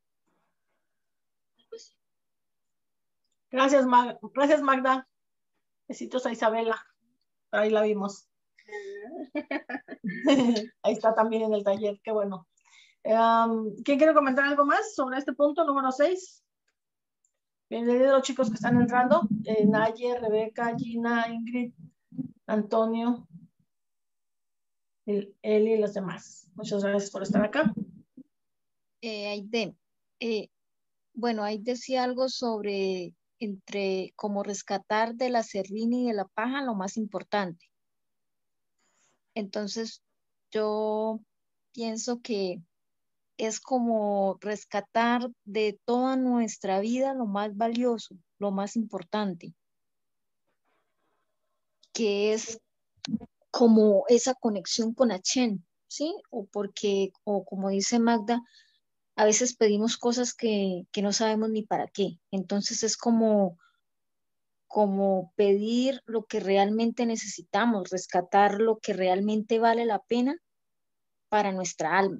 Pues, gracias, Mag gracias, Magda. Besitos a Isabela. Ahí la vimos. Ahí está también en el taller. Qué bueno. Um, ¿Quién quiere comentar algo más sobre este punto número seis? Bienvenidos los chicos que están entrando. Eh, Naye, Rebeca, Gina, Ingrid, Antonio, el, Eli y los demás. Muchas gracias por estar acá. Eh, Aide, eh, bueno, ahí decía algo sobre entre como rescatar de la serrín y de la paja lo más importante. Entonces, yo pienso que es como rescatar de toda nuestra vida lo más valioso, lo más importante, que es como esa conexión con Hashem, ¿sí? O porque, o como dice Magda, a veces pedimos cosas que, que no sabemos ni para qué. Entonces es como, como pedir lo que realmente necesitamos, rescatar lo que realmente vale la pena para nuestra alma.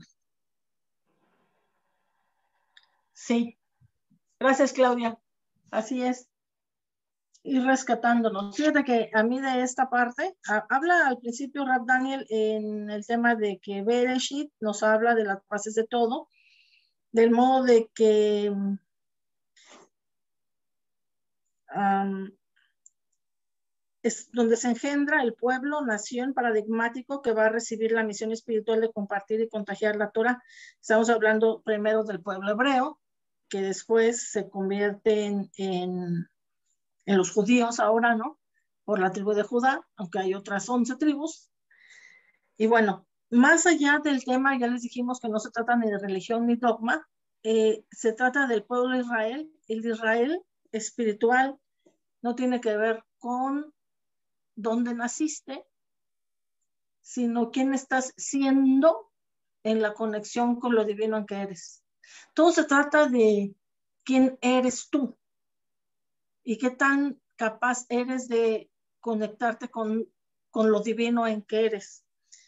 Sí, gracias, Claudia. Así es. Ir rescatándonos. Fíjate que a mí de esta parte, a, habla al principio Rav Daniel en el tema de que Bereshit nos habla de las bases de todo, del modo de que um, es donde se engendra el pueblo, nación paradigmático que va a recibir la misión espiritual de compartir y contagiar la Torah. Estamos hablando primero del pueblo hebreo, que después se convierte en, en, en los judíos ahora, ¿no? Por la tribu de Judá, aunque hay otras once tribus. Y bueno, más allá del tema, ya les dijimos que no se trata ni de religión ni dogma, eh, se trata del pueblo de Israel. El de Israel espiritual no tiene que ver con dónde naciste, sino quién estás siendo en la conexión con lo divino en que eres. Todo se trata de quién eres tú y qué tan capaz eres de conectarte con, con lo divino en que eres.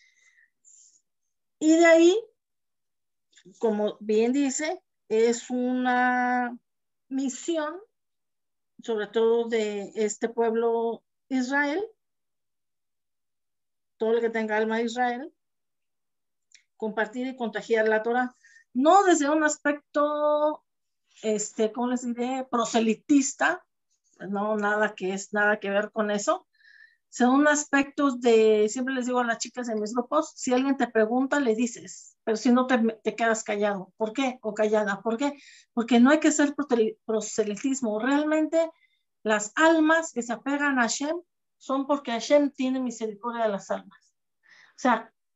Y de ahí, como bien dice, es una misión, sobre todo de este pueblo Israel, todo el que tenga alma de Israel, compartir y contagiar la Torah, no desde un aspecto, este, ¿cómo les diré?, proselitista, no, nada que es, nada que ver con eso, son aspectos de, siempre les digo a las chicas en mis grupos, si alguien te pregunta, le dices, pero si no te, te quedas callado. ¿Por qué? O callada. ¿Por qué? Porque no hay que ser proselitismo. Realmente las almas que se apegan a Hashem son porque Hashem tiene misericordia de las almas. O sea,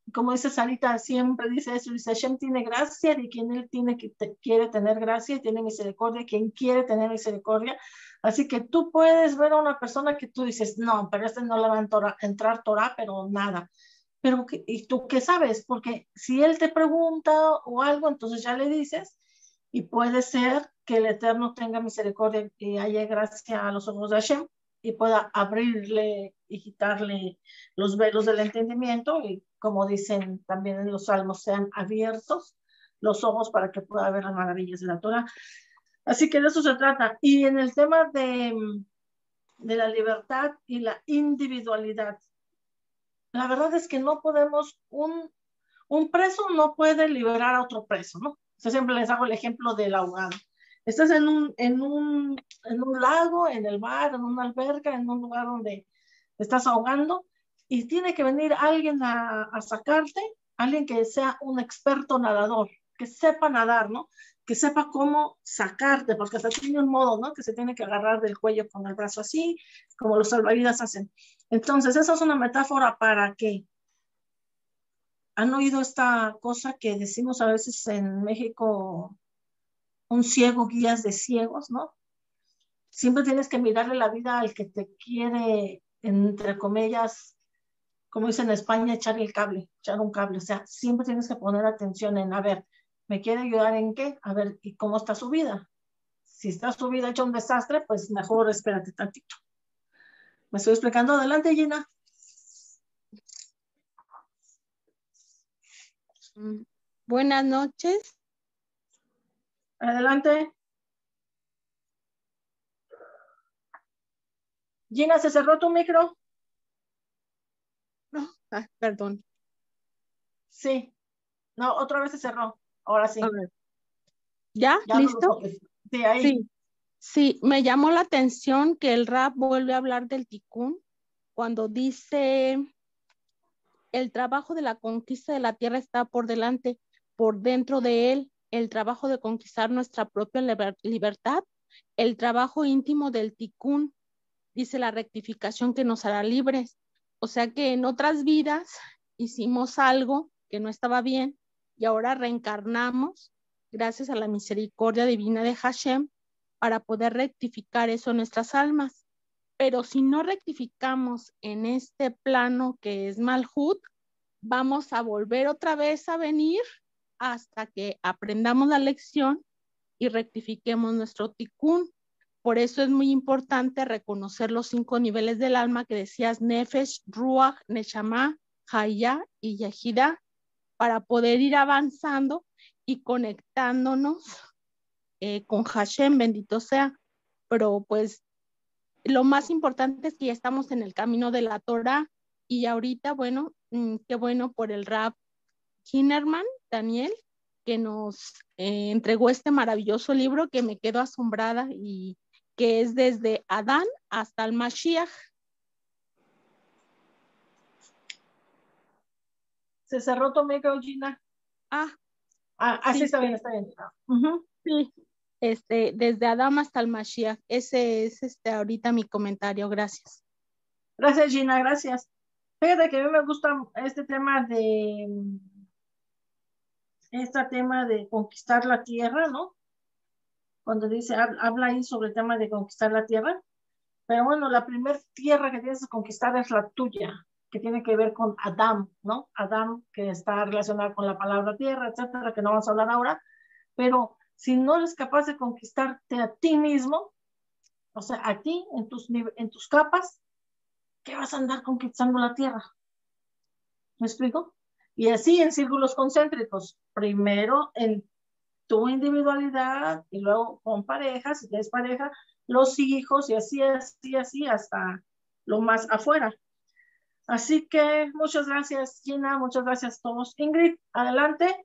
como dice Sarita, siempre dice eso, dice, Hashem tiene gracia de quien él tiene que te, quiere tener gracia y tiene misericordia, quien quiere tener misericordia. Así que tú puedes ver a una persona que tú dices, no, pero este no le va a entrar, entrar Torah, pero nada. Pero, ¿y tú qué sabes? Porque si él te pregunta o algo, entonces ya le dices, y puede ser que el Eterno tenga misericordia y haya gracia a los ojos de Hashem y pueda abrirle y quitarle los velos del entendimiento y, como dicen también en los salmos, sean abiertos los ojos para que pueda ver las maravillas de la Torah. Así que de eso se trata. Y en el tema de, de la libertad y la individualidad, la verdad es que no podemos, un, un preso no puede liberar a otro preso, ¿no? Yo siempre les hago el ejemplo del ahogado. Estás en un, en un, en un lago, en el bar, en una alberca, en un lugar donde te estás ahogando y tiene que venir alguien a, a sacarte, alguien que sea un experto nadador, que sepa nadar, ¿no? Que sepa cómo sacarte, porque hasta tiene un modo, ¿no? Que se tiene que agarrar del cuello con el brazo así, como los salvavidas hacen. Entonces, esa es una metáfora para que han oído esta cosa que decimos a veces en México, un ciego guías de ciegos, ¿no? Siempre tienes que mirarle la vida al que te quiere, entre comillas, como dicen en España, echar el cable, echar un cable. O sea, siempre tienes que poner atención en, a ver, ¿me quiere ayudar en qué? A ver, ¿y cómo está su vida? Si está su vida hecha un desastre, pues mejor espérate tantito. ¿Me estoy explicando? Adelante, Gina. Buenas noches. Adelante. Gina, ¿se cerró tu micro? No, ah, perdón. Sí. No, otra vez se cerró. Ahora sí. ¿Ya? ¿Ya? ¿Listo? No, sí, ahí. Sí. Sí, me llamó la atención que el rap vuelve a hablar del ticún cuando dice el trabajo de la conquista de la tierra está por delante, por dentro de él, el trabajo de conquistar nuestra propia libertad, el trabajo íntimo del ticún, dice la rectificación que nos hará libres. O sea que en otras vidas hicimos algo que no estaba bien y ahora reencarnamos gracias a la misericordia divina de Hashem para poder rectificar eso en nuestras almas. Pero si no rectificamos en este plano que es Malhut, vamos a volver otra vez a venir hasta que aprendamos la lección y rectifiquemos nuestro tikkun. Por eso es muy importante reconocer los cinco niveles del alma que decías, Nefesh, Ruach, Neshama, Hayah y Yehida, para poder ir avanzando y conectándonos eh, con Hashem, bendito sea. Pero pues lo más importante es que ya estamos en el camino de la Torah y ahorita, bueno, mmm, qué bueno por el Rab Kinnerman, Daniel, que nos eh, entregó este maravilloso libro que me quedo asombrada y que es desde Adán hasta el Mashiach. ¿Se cerró tu micro, Gina? Ah, ah así sí, está bien, está bien. Uh-huh. Sí, este, desde Adán hasta el Mashiach. Ese es este, ahorita mi comentario. Gracias. Gracias, Gina, gracias. Fíjate que a mí me gusta este tema de este tema de conquistar la tierra, ¿no? Cuando dice, habla ahí sobre el tema de conquistar la tierra. Pero bueno, la primera tierra que tienes que conquistar es la tuya, que tiene que ver con Adán, ¿no? Adán, que está relacionado con la palabra tierra, etcétera, que no vamos a hablar ahora. Pero si no eres capaz de conquistarte a ti mismo, o sea, a ti, en tus, en tus capas, ¿qué vas a andar conquistando la tierra? ¿Me explico? Y así en círculos concéntricos. Primero en tu individualidad y luego con pareja, si tienes pareja, los hijos y así, así, así hasta lo más afuera. Así que muchas gracias, Gina, muchas gracias a todos. Ingrid, adelante.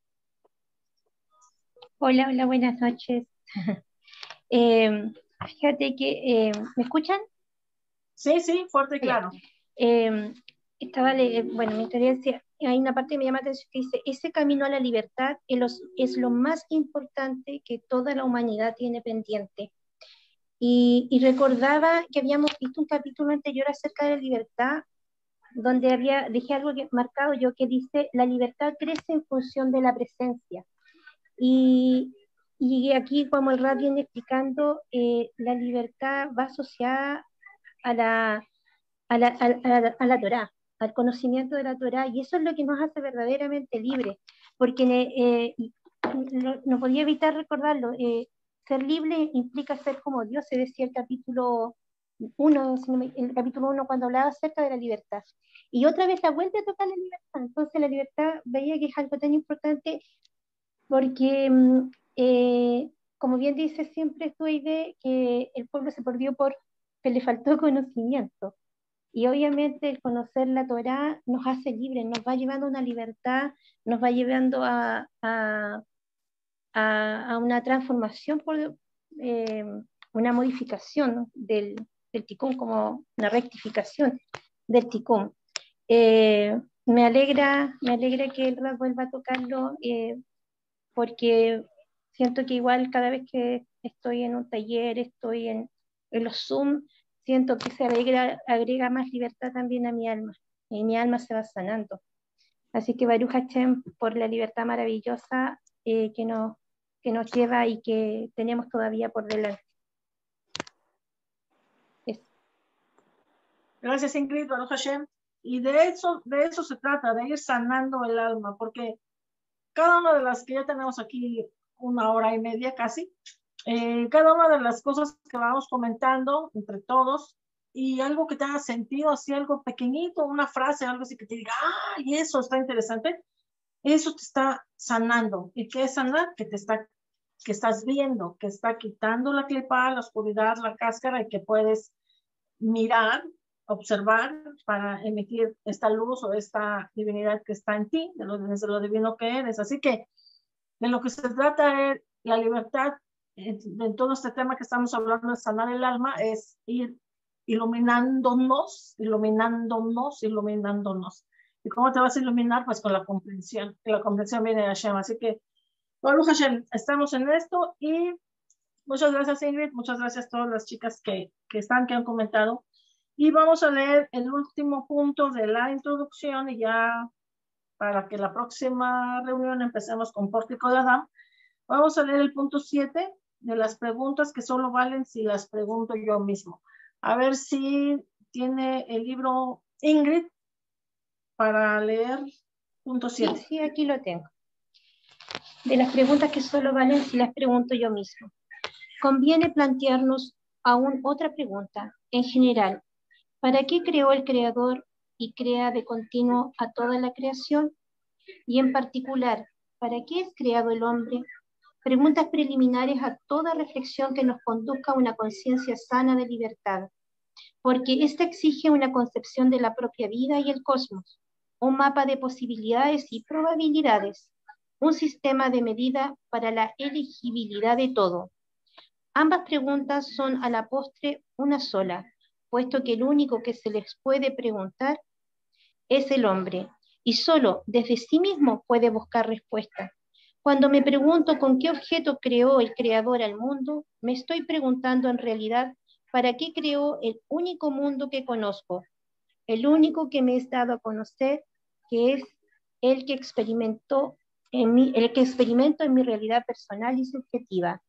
Hola, hola, buenas noches. eh, fíjate que, eh, ¿me escuchan? Sí, sí, fuerte y claro. Eh, estaba, bueno, me gustaría decir, hay una parte que me llama la atención que dice, ese camino a la libertad es, los, es lo más importante que toda la humanidad tiene pendiente. Y, y recordaba que habíamos visto un capítulo anterior acerca de la libertad donde había, dejé algo que, marcado yo que dice, la libertad crece en función de la presencia. Y, y aquí, como el Rab viene explicando, eh, la libertad va asociada a la, a la, a, la, a la Torá, al conocimiento de la Torá, y eso es lo que nos hace verdaderamente libres, porque eh, no, no podía evitar recordarlo, eh, ser libre implica ser como Dios, se decía el capítulo uno, el capítulo uno cuando hablaba acerca de la libertad. Y otra vez la vuelta a tocar la libertad. Entonces la libertad veía que es algo tan importante porque, eh, como bien dice siempre Tuide, que el pueblo se perdió porque le faltó conocimiento. Y obviamente el conocer la Torá nos hace libres, nos va llevando a una libertad, nos va llevando a, a, a, a una transformación, por, eh, una modificación, ¿no? del, del ticún, como una rectificación del ticún. Eh, me alegra, me alegra que el Rab vuelva a tocarlo, eh, porque siento que igual cada vez que estoy en un taller, estoy en, en los Zoom, siento que se agrega, agrega más libertad también a mi alma, y mi alma se va sanando. Así que Baruch Hashem por la libertad maravillosa eh, que, nos, que nos lleva y que tenemos todavía por delante. Eso. Gracias, Ingrid, Baruch Hashem. Y de eso, de eso se trata, de ir sanando el alma, porque cada una de las que ya tenemos aquí una hora y media casi, eh, cada una de las cosas que vamos comentando entre todos, y algo que te haga sentido, así algo pequeñito, una frase, algo así que te diga, ah, y eso está interesante, eso te está sanando. ¿Y qué es sanar? Que te está, que estás viendo, que está quitando la clipa, la oscuridad, la cáscara, y que puedes mirar, observar para emitir esta luz o esta divinidad que está en ti, de lo, desde lo divino que eres. Así que de lo que se trata es la libertad, en, en todo este tema que estamos hablando de sanar el alma, es ir iluminándonos, iluminándonos, iluminándonos. ¿Y cómo te vas a iluminar? Pues con la comprensión, que la comprensión viene de Hashem. Así que, Baruch Hashem, estamos en esto, y muchas gracias, Ingrid, muchas gracias a todas las chicas que, que están, que han comentado. Y vamos a leer el último punto de la introducción, y ya para que la próxima reunión empecemos con Pórtico de Adán. Vamos a leer el punto siete de las preguntas que solo valen si las pregunto yo mismo. A ver si tiene el libro Ingrid para leer punto siete. Sí, sí, aquí lo tengo. De las preguntas que solo valen si las pregunto yo mismo. Conviene plantearnos aún otra pregunta. En general, ¿para qué creó el Creador y crea de continuo a toda la creación? Y en particular, ¿para qué es creado el hombre? Preguntas preliminares a toda reflexión que nos conduzca a una conciencia sana de libertad, porque esta exige una concepción de la propia vida y el cosmos, un mapa de posibilidades y probabilidades, un sistema de medida para la elegibilidad de todo. Ambas preguntas son a la postre una sola, puesto que el único que se les puede preguntar es el hombre, y solo desde sí mismo puede buscar respuesta. Cuando me pregunto con qué objeto creó el Creador al mundo, me estoy preguntando en realidad para qué creó el único mundo que conozco, el único que me es dado a conocer, que es el que experimentó en mí, el que experimento en mi realidad personal y subjetiva.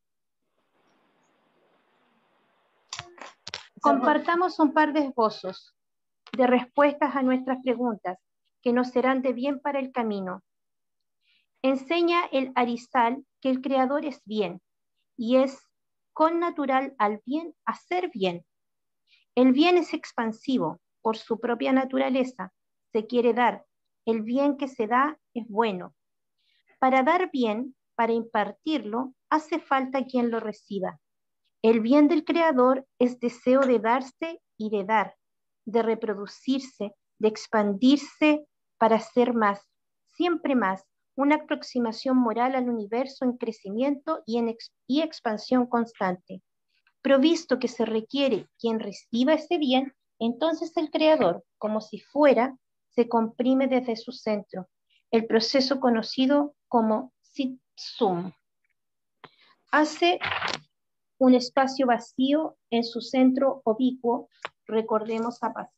Compartamos un par de esbozos de respuestas a nuestras preguntas que nos serán de bien para el camino. Enseña el Arizal que el Creador es bien y es con natural al bien hacer bien. El bien es expansivo por su propia naturaleza, se quiere dar. El bien que se da es bueno. Para dar bien, para impartirlo, hace falta quien lo reciba. El bien del Creador es deseo de darse y de dar, de reproducirse, de expandirse para ser más, siempre más, una aproximación moral al universo en crecimiento y, en ex y expansión constante. Provisto que se requiere quien reciba ese bien, entonces el Creador, como si fuera, se comprime desde su centro, el proceso conocido como Sitzum. Hace un espacio vacío en su centro oblicuo, recordemos a Pascal,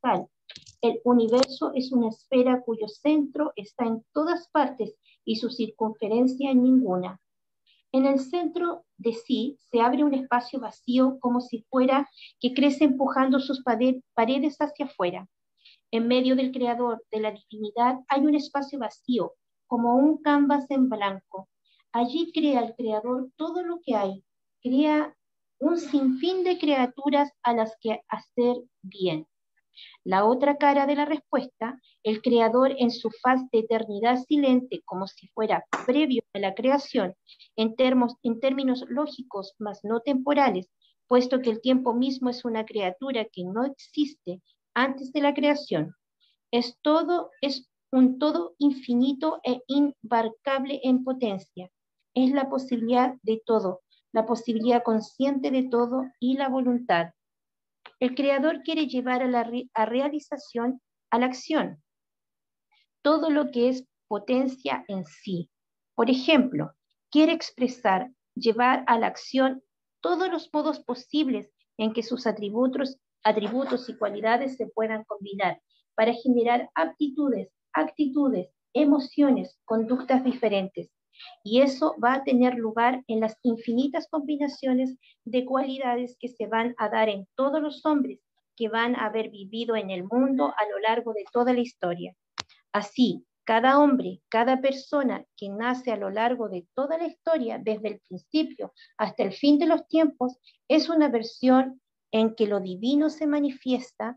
El universo es una esfera cuyo centro está en todas partes y su circunferencia en ninguna. En el centro de sí se abre un espacio vacío como si fuera que crece empujando sus paredes hacia afuera. En medio del creador, de la divinidad, hay un espacio vacío, como un canvas en blanco. Allí crea el creador todo lo que hay. Crea un sinfín de criaturas a las que hacer bien. La otra cara de la respuesta, el creador en su faz de eternidad silente, como si fuera previo a la creación, en, termos, en términos lógicos, mas no temporales, puesto que el tiempo mismo es una criatura que no existe antes de la creación. Es todo, es un todo infinito e inabarcable en potencia. Es la posibilidad de todo, la posibilidad consciente de todo y la voluntad. El creador quiere llevar a la re a realización, a la acción, todo lo que es potencia en sí. Por ejemplo, quiere expresar, llevar a la acción todos los modos posibles en que sus atributos, atributos y cualidades se puedan combinar para generar aptitudes, actitudes, emociones, conductas diferentes. Y eso va a tener lugar en las infinitas combinaciones de cualidades que se van a dar en todos los hombres que van a haber vivido en el mundo a lo largo de toda la historia. Así, cada hombre, cada persona que nace a lo largo de toda la historia, desde el principio hasta el fin de los tiempos, es una versión en que lo divino se manifiesta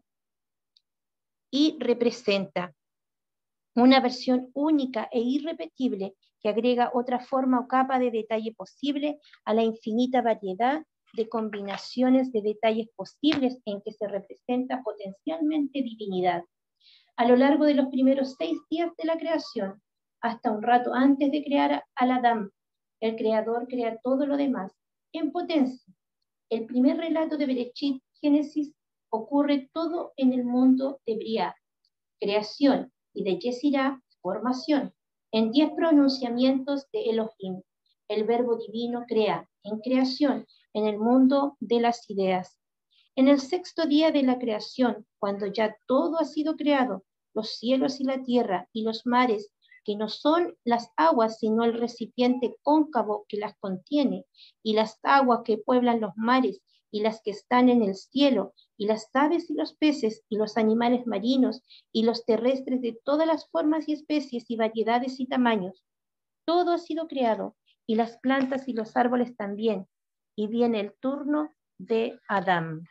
y representa. Una versión única e irrepetible que agrega otra forma o capa de detalle posible a la infinita variedad de combinaciones de detalles posibles en que se representa potencialmente divinidad. A lo largo de los primeros seis días de la creación, hasta un rato antes de crear al Adán, el creador crea todo lo demás en potencia. El primer relato de Bereshit, Génesis, ocurre todo en el mundo de Briá, creación, y de Yesirá, formación, en diez pronunciamientos de Elohim. El verbo divino crea, en creación, en el mundo de las ideas. En el sexto día de la creación, cuando ya todo ha sido creado, los cielos y la tierra y los mares, que no son las aguas, sino el recipiente cóncavo que las contiene, y las aguas que pueblan los mares, y las que están en el cielo, y las aves y los peces, y los animales marinos, y los terrestres de todas las formas y especies y variedades y tamaños. Todo ha sido creado, y las plantas y los árboles también. Y viene el turno de Adán.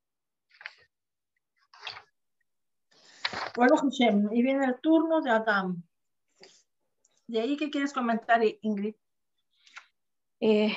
Bueno, Hashem, y viene el turno de Adán. ¿De ahí qué quieres comentar, Ingrid? Eh,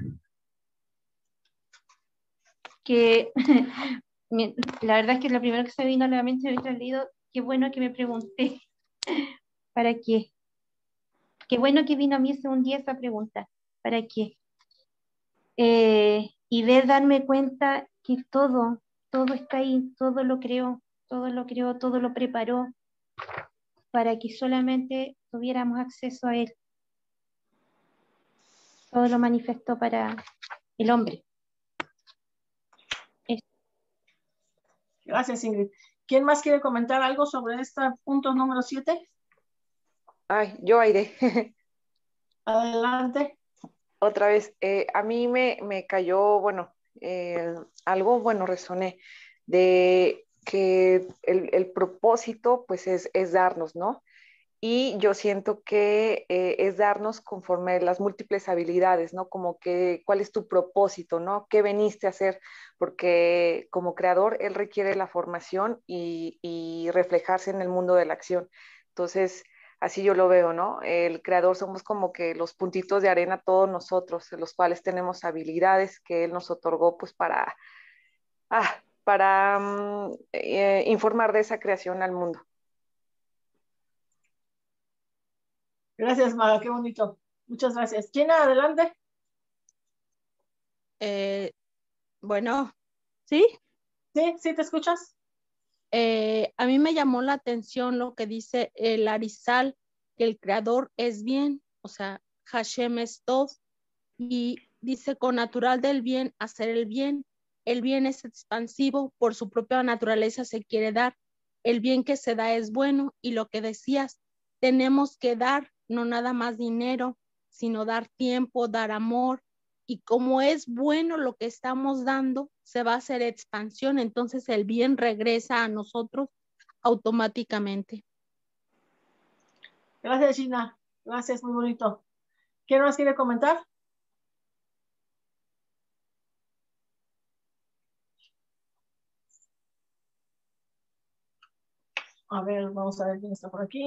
que la verdad es que lo primero que se vino a la mente mientras leído, qué bueno que me pregunté, ¿para qué? Qué bueno que vino a mí ese un día esa pregunta, ¿para qué? Eh, y ver, darme cuenta que todo, todo está ahí, todo lo creó, todo lo creó, todo lo preparó, para que solamente tuviéramos acceso a él. Todo lo manifestó para el hombre. Eso. Gracias, Ingrid. ¿Quién más quiere comentar algo sobre este punto número siete? Ay, yo aire. Adelante. Otra vez, eh, a mí me, me cayó, bueno, eh, algo, bueno, resoné de que el, el propósito, pues, es, es darnos, ¿no? Y yo siento que eh, es darnos conforme las múltiples habilidades, ¿no? Como que, ¿cuál es tu propósito, ¿no? ¿Qué veniste a hacer? Porque como creador, él requiere la formación y, y reflejarse en el mundo de la acción. Entonces, así yo lo veo, ¿no? El creador somos como que los puntitos de arena todos nosotros, los cuales tenemos habilidades que él nos otorgó, pues, para, ah, para um, eh, informar de esa creación al mundo. Gracias, Maga, qué bonito. Muchas gracias. ¿Quién adelante? Eh, bueno, ¿sí? Sí, sí, ¿te escuchas? Eh, a mí me llamó la atención lo que dice el Arizal, que el creador es bien, o sea, Hashem es todo, y dice con natural del bien hacer el bien. El bien es expansivo, por su propia naturaleza se quiere dar. el bien que se da es bueno, y lo que decías, tenemos que dar no nada más dinero, sino dar tiempo, dar amor, y como es bueno lo que estamos dando, se va a hacer expansión, entonces el bien regresa a nosotros automáticamente. Gracias, Gina. Gracias, muy bonito. ¿Quién más quiere comentar? A ver, vamos a ver quién está por aquí.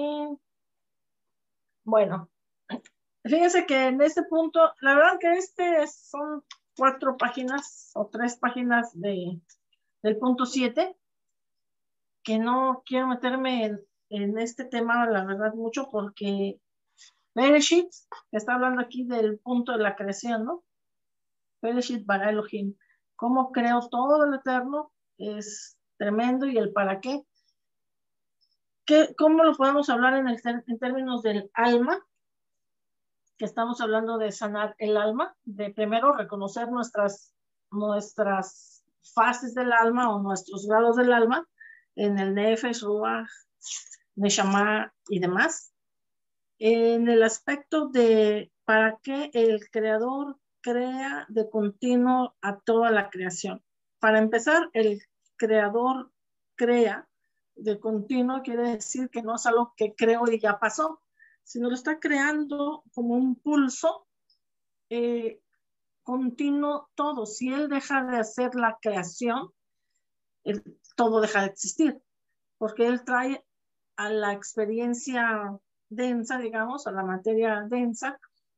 Bueno, fíjense que en este punto, la verdad que este son cuatro páginas o tres páginas de, del punto siete, que no quiero meterme en, en este tema, la verdad, mucho, porque Bereshit está hablando aquí del punto de la creación, ¿no? Bereshit bara Elohim. Cómo creo todo el eterno es tremendo, y el para qué. ¿Qué ¿Cómo lo podemos hablar en, el, en términos del alma? Que estamos hablando de sanar el alma, de primero reconocer nuestras, nuestras fases del alma o nuestros grados del alma en el Nefesh, Ruach, Neshama y demás. En el aspecto de para qué el creador crea de continuo a toda la creación. Para empezar, el creador crea de continuo, quiere decir que no es algo que creo y ya pasó, sino lo está creando como un pulso eh, continuo todo. Si él deja de hacer la creación, el, todo deja de existir, porque él trae a la experiencia densa, digamos, a la materia densa,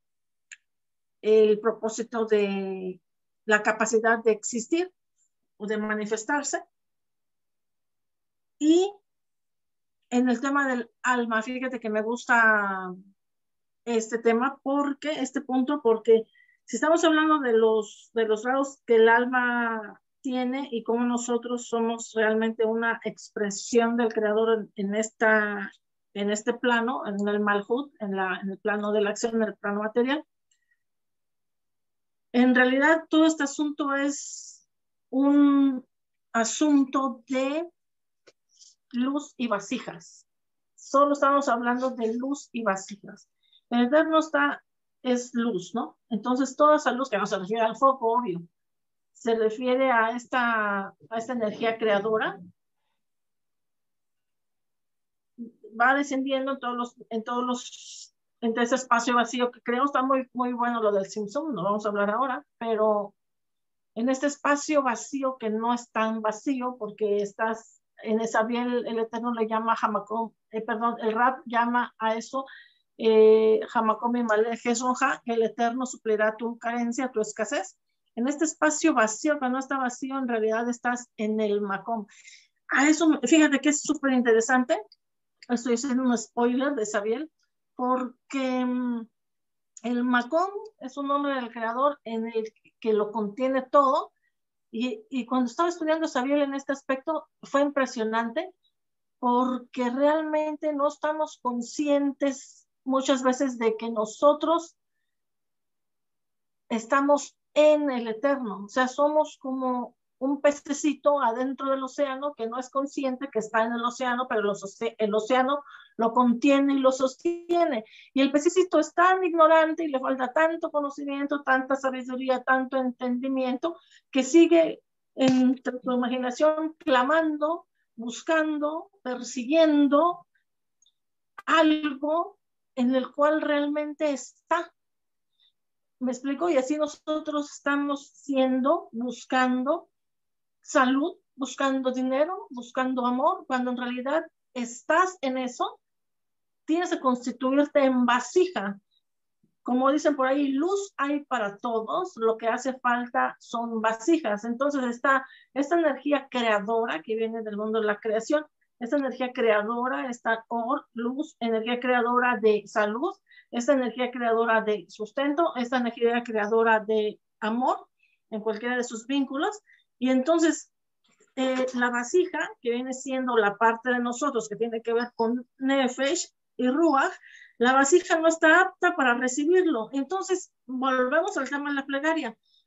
el propósito de la capacidad de existir o de manifestarse. Y en el tema del alma, fíjate que me gusta este tema, porque este punto, porque si estamos hablando de los, de los grados que el alma tiene y cómo nosotros somos realmente una expresión del creador en, en, esta, en este plano, en el Malhut, en, la, en el plano de la acción, en el plano material, en realidad todo este asunto es un asunto de luz y vasijas. Solo estamos hablando de luz y vasijas. El eterno está, es luz, ¿no? Entonces toda esa luz, que no se refiere al foco, obvio, se refiere a esta, a esta energía creadora, va descendiendo en todos los, en todos los, en ese espacio vacío que creo. Está muy, muy bueno lo del Simpson, no vamos a hablar ahora, pero en este espacio vacío que no es tan vacío, porque estás en esa bien, el, el Eterno le llama Hamakom, eh, perdón, el Rab llama a eso eh, Hamakom y Malej Jesonja, el Eterno suplirá tu carencia, tu escasez. En este espacio vacío, que no está vacío, en realidad estás en el Makom. A eso, fíjate que es súper interesante. Estoy haciendo un spoiler de Sabiel, porque um, el Makom es un nombre del creador en el que lo contiene todo. Y, y cuando estaba estudiando Sabiel en este aspecto, fue impresionante, porque realmente no estamos conscientes muchas veces de que nosotros estamos en el eterno. O sea, somos como un pececito adentro del océano que no es consciente que está en el océano, pero los, el océano lo contiene y lo sostiene. Y el pececito es tan ignorante y le falta tanto conocimiento, tanta sabiduría, tanto entendimiento, que sigue en su imaginación clamando, buscando, persiguiendo algo en el cual realmente está. ¿Me explico? Y así nosotros estamos siendo, buscando salud, buscando dinero, buscando amor, cuando en realidad estás en eso, tienes que constituirte en vasija. Como dicen por ahí, luz hay para todos, lo que hace falta son vasijas. Entonces está esta energía creadora que viene del mundo de la creación, esta energía creadora, esta or, luz, energía creadora de salud, esta energía creadora de sustento, esta energía creadora de amor en cualquiera de sus vínculos. Y entonces eh, la vasija, que viene siendo la parte de nosotros que tiene que ver con Nefesh y Ruach, la vasija no está apta para recibirlo. Entonces volvemos al tema de la plegaria.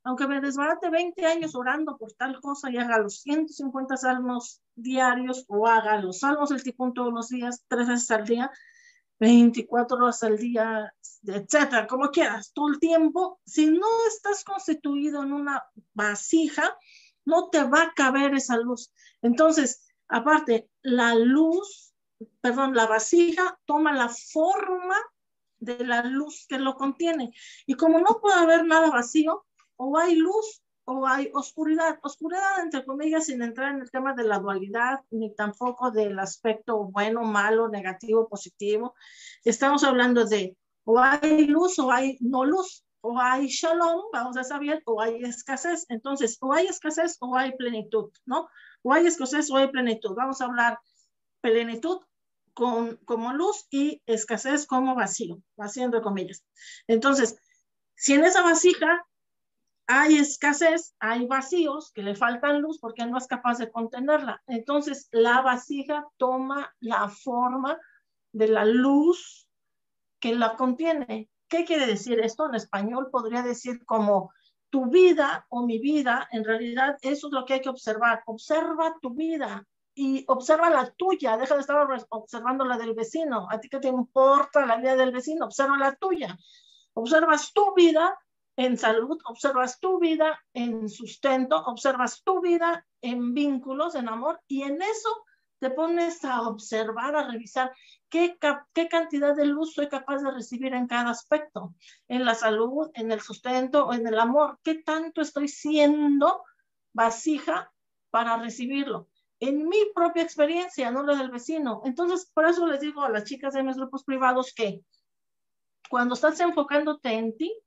aunque me desbarate veinte años orando por tal cosa y haga los ciento cincuenta salmos diarios o haga los salmos del Tikkun todos los días, tres veces al día, veinticuatro horas al día, etcétera, como quieras, todo el tiempo, si no estás constituido en una vasija, no te va a caber esa luz. Entonces, aparte, la luz, perdón, la vasija toma la forma de la luz que lo contiene. Y como no puede haber nada vacío, o hay luz o hay oscuridad. Oscuridad, entre comillas, sin entrar en el tema de la dualidad, ni tampoco del aspecto bueno, malo, negativo, positivo. Estamos hablando de o hay luz o hay no luz, o hay shalom, vamos a saber, o hay escasez. Entonces, o hay escasez o hay plenitud, ¿no? O hay escasez o hay plenitud. Vamos a hablar plenitud con, como luz y escasez como vacío, vacío entre comillas. Entonces, si en esa vasija hay escasez, hay vacíos que le faltan luz porque no es capaz de contenerla. Entonces, la vasija toma la forma de la luz que la contiene. ¿Qué quiere decir esto? En español podría decir como tu vida o mi vida, en realidad eso es lo que hay que observar. Observa tu vida y observa la tuya. Deja de estar observando la del vecino. ¿A ti qué te importa la vida del vecino? Observa la tuya. Observas tu vida en salud, observas tu vida en sustento, observas tu vida en vínculos, en amor, y en eso te pones a observar, a revisar qué, qué cantidad de luz soy capaz de recibir en cada aspecto, en la salud, en el sustento, en el amor, qué tanto estoy siendo vasija para recibirlo. En mi propia experiencia, no la del vecino. Entonces, por eso les digo a las chicas de mis grupos privados que cuando estás enfocándote en ti,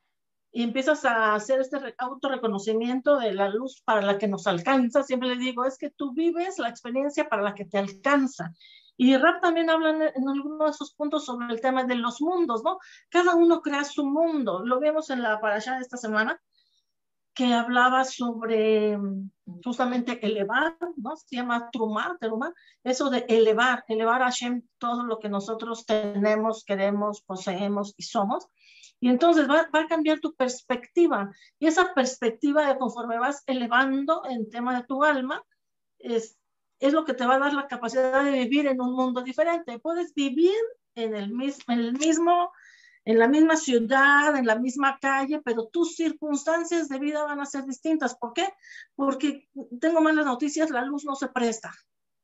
y empiezas a hacer este autorreconocimiento de la luz para la que nos alcanza, siempre le digo, es que tú vives la experiencia para la que te alcanza. Y Rab también habla en, en algunos de esos puntos sobre el tema de los mundos, ¿no? Cada uno crea su mundo. Lo vemos en la parashá de esta semana, que hablaba sobre justamente elevar, ¿no? Se llama Trumá, Terumá, eso de elevar, elevar a Hashem todo lo que nosotros tenemos, queremos, poseemos y somos. Y entonces va, va a cambiar tu perspectiva. Y esa perspectiva de conforme vas elevando en tema de tu alma, es, es lo que te va a dar la capacidad de vivir en un mundo diferente. Puedes vivir en el mismo, en el mismo, en la misma ciudad, en la misma calle, pero tus circunstancias de vida van a ser distintas. ¿Por qué? Porque tengo malas noticias, la luz no se presta.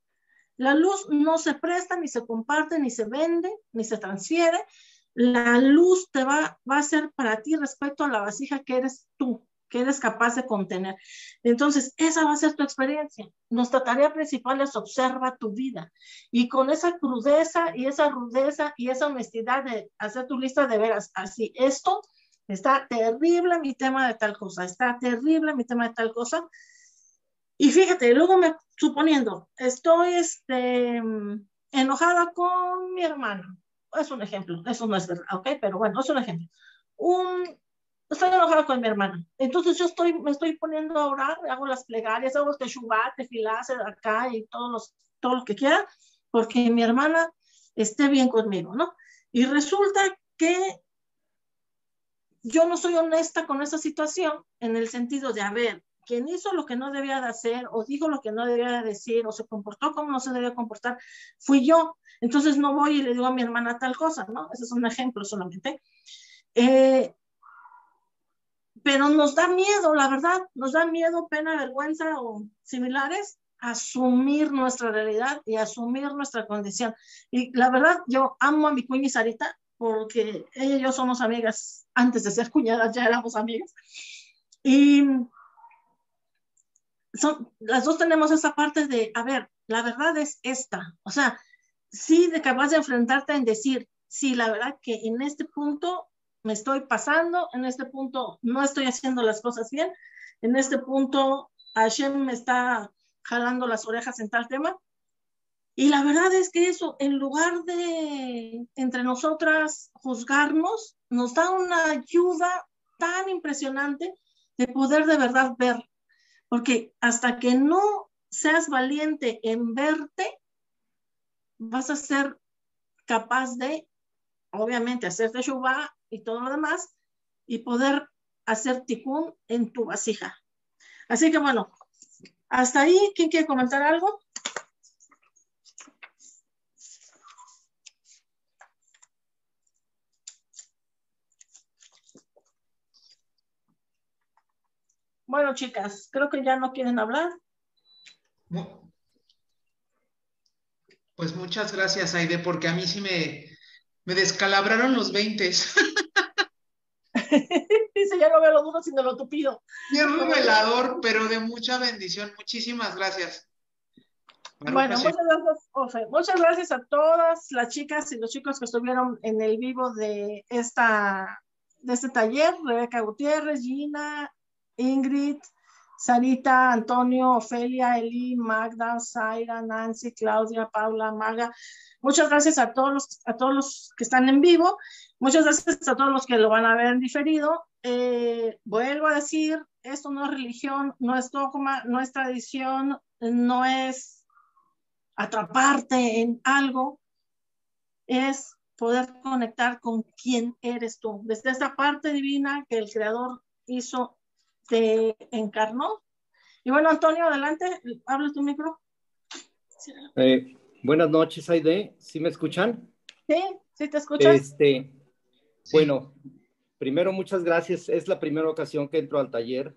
La luz no se presta, ni se comparte, ni se vende, ni se transfiere. La luz te va, va a ser para ti respecto a la vasija que eres tú, que eres capaz de contener. Entonces, esa va a ser tu experiencia. Nuestra tarea principal es observa tu vida. Y con esa crudeza y esa rudeza y esa honestidad de hacer tu lista de veras, así, esto está terrible mi tema de tal cosa, está terrible mi tema de tal cosa. Y fíjate, luego me, suponiendo, estoy este, enojada con mi hermana. Es un ejemplo, eso no es verdad, ¿ok? Pero bueno, es un ejemplo. Un, estoy enojada con mi hermana. Entonces yo estoy, me estoy poniendo a orar, hago las plegarias, hago teshuvá, tefilá, acá y todos los, todo lo que quiera, porque mi hermana esté bien conmigo, ¿no? Y resulta que yo no soy honesta con esa situación en el sentido de, a ver, quien hizo lo que no debía de hacer, o dijo lo que no debía de decir, o se comportó como no se debía comportar, fui yo. Entonces no voy y le digo a mi hermana tal cosa, ¿no? Ese es un ejemplo solamente. Eh, pero nos da miedo, la verdad, nos da miedo, pena, vergüenza o similares, asumir nuestra realidad y asumir nuestra condición. Y la verdad, yo amo a mi cuña Sarita, porque ella y yo somos amigas, antes de ser cuñadas ya éramos amigas. Y son, las dos tenemos esa parte de, a ver, la verdad es esta, o sea, sí de capaz de enfrentarte en decir, sí, la verdad que en este punto me estoy pasando, en este punto no estoy haciendo las cosas bien, en este punto Hashem me está jalando las orejas en tal tema. Y la verdad es que eso, en lugar de entre nosotras juzgarnos, nos da una ayuda tan impresionante de poder de verdad ver. Porque hasta que no seas valiente en verte, vas a ser capaz de, obviamente, hacer teshuvá y todo lo demás, y poder hacer ticún en tu vasija. Así que bueno, hasta ahí. ¿Quién quiere comentar algo? Bueno, chicas, creo que ya no quieren hablar. Pues muchas gracias, Aide, porque a mí sí me, me descalabraron los veintes. Dice, ya no veo lo duro sino lo tupido. Bien revelador, pero de mucha bendición. Muchísimas gracias. Bueno, muchas gracias, Ofe. Muchas gracias a todas las chicas y los chicos que estuvieron en el vivo de, esta, de este taller. Rebeca Gutiérrez, Gina, Ingrid, Sarita, Antonio, Ofelia, Eli, Magda, Zaira, Nancy, Claudia, Paula, Maga. Muchas gracias a todos los, a todos los que están en vivo. Muchas gracias a todos los que lo van a ver en diferido. Eh, vuelvo a decir, esto no es religión, no es dogma, no es tradición, no es atraparte en algo, es poder conectar con quién eres tú. Desde esta parte divina que el Creador hizo, te encarnó. Y bueno, Antonio, adelante, habla tu micro. Eh, buenas noches, Aide. ¿Sí me escuchan? Sí, sí te escuchas. Este, sí. Bueno, primero muchas gracias. Es la primera ocasión que entro al taller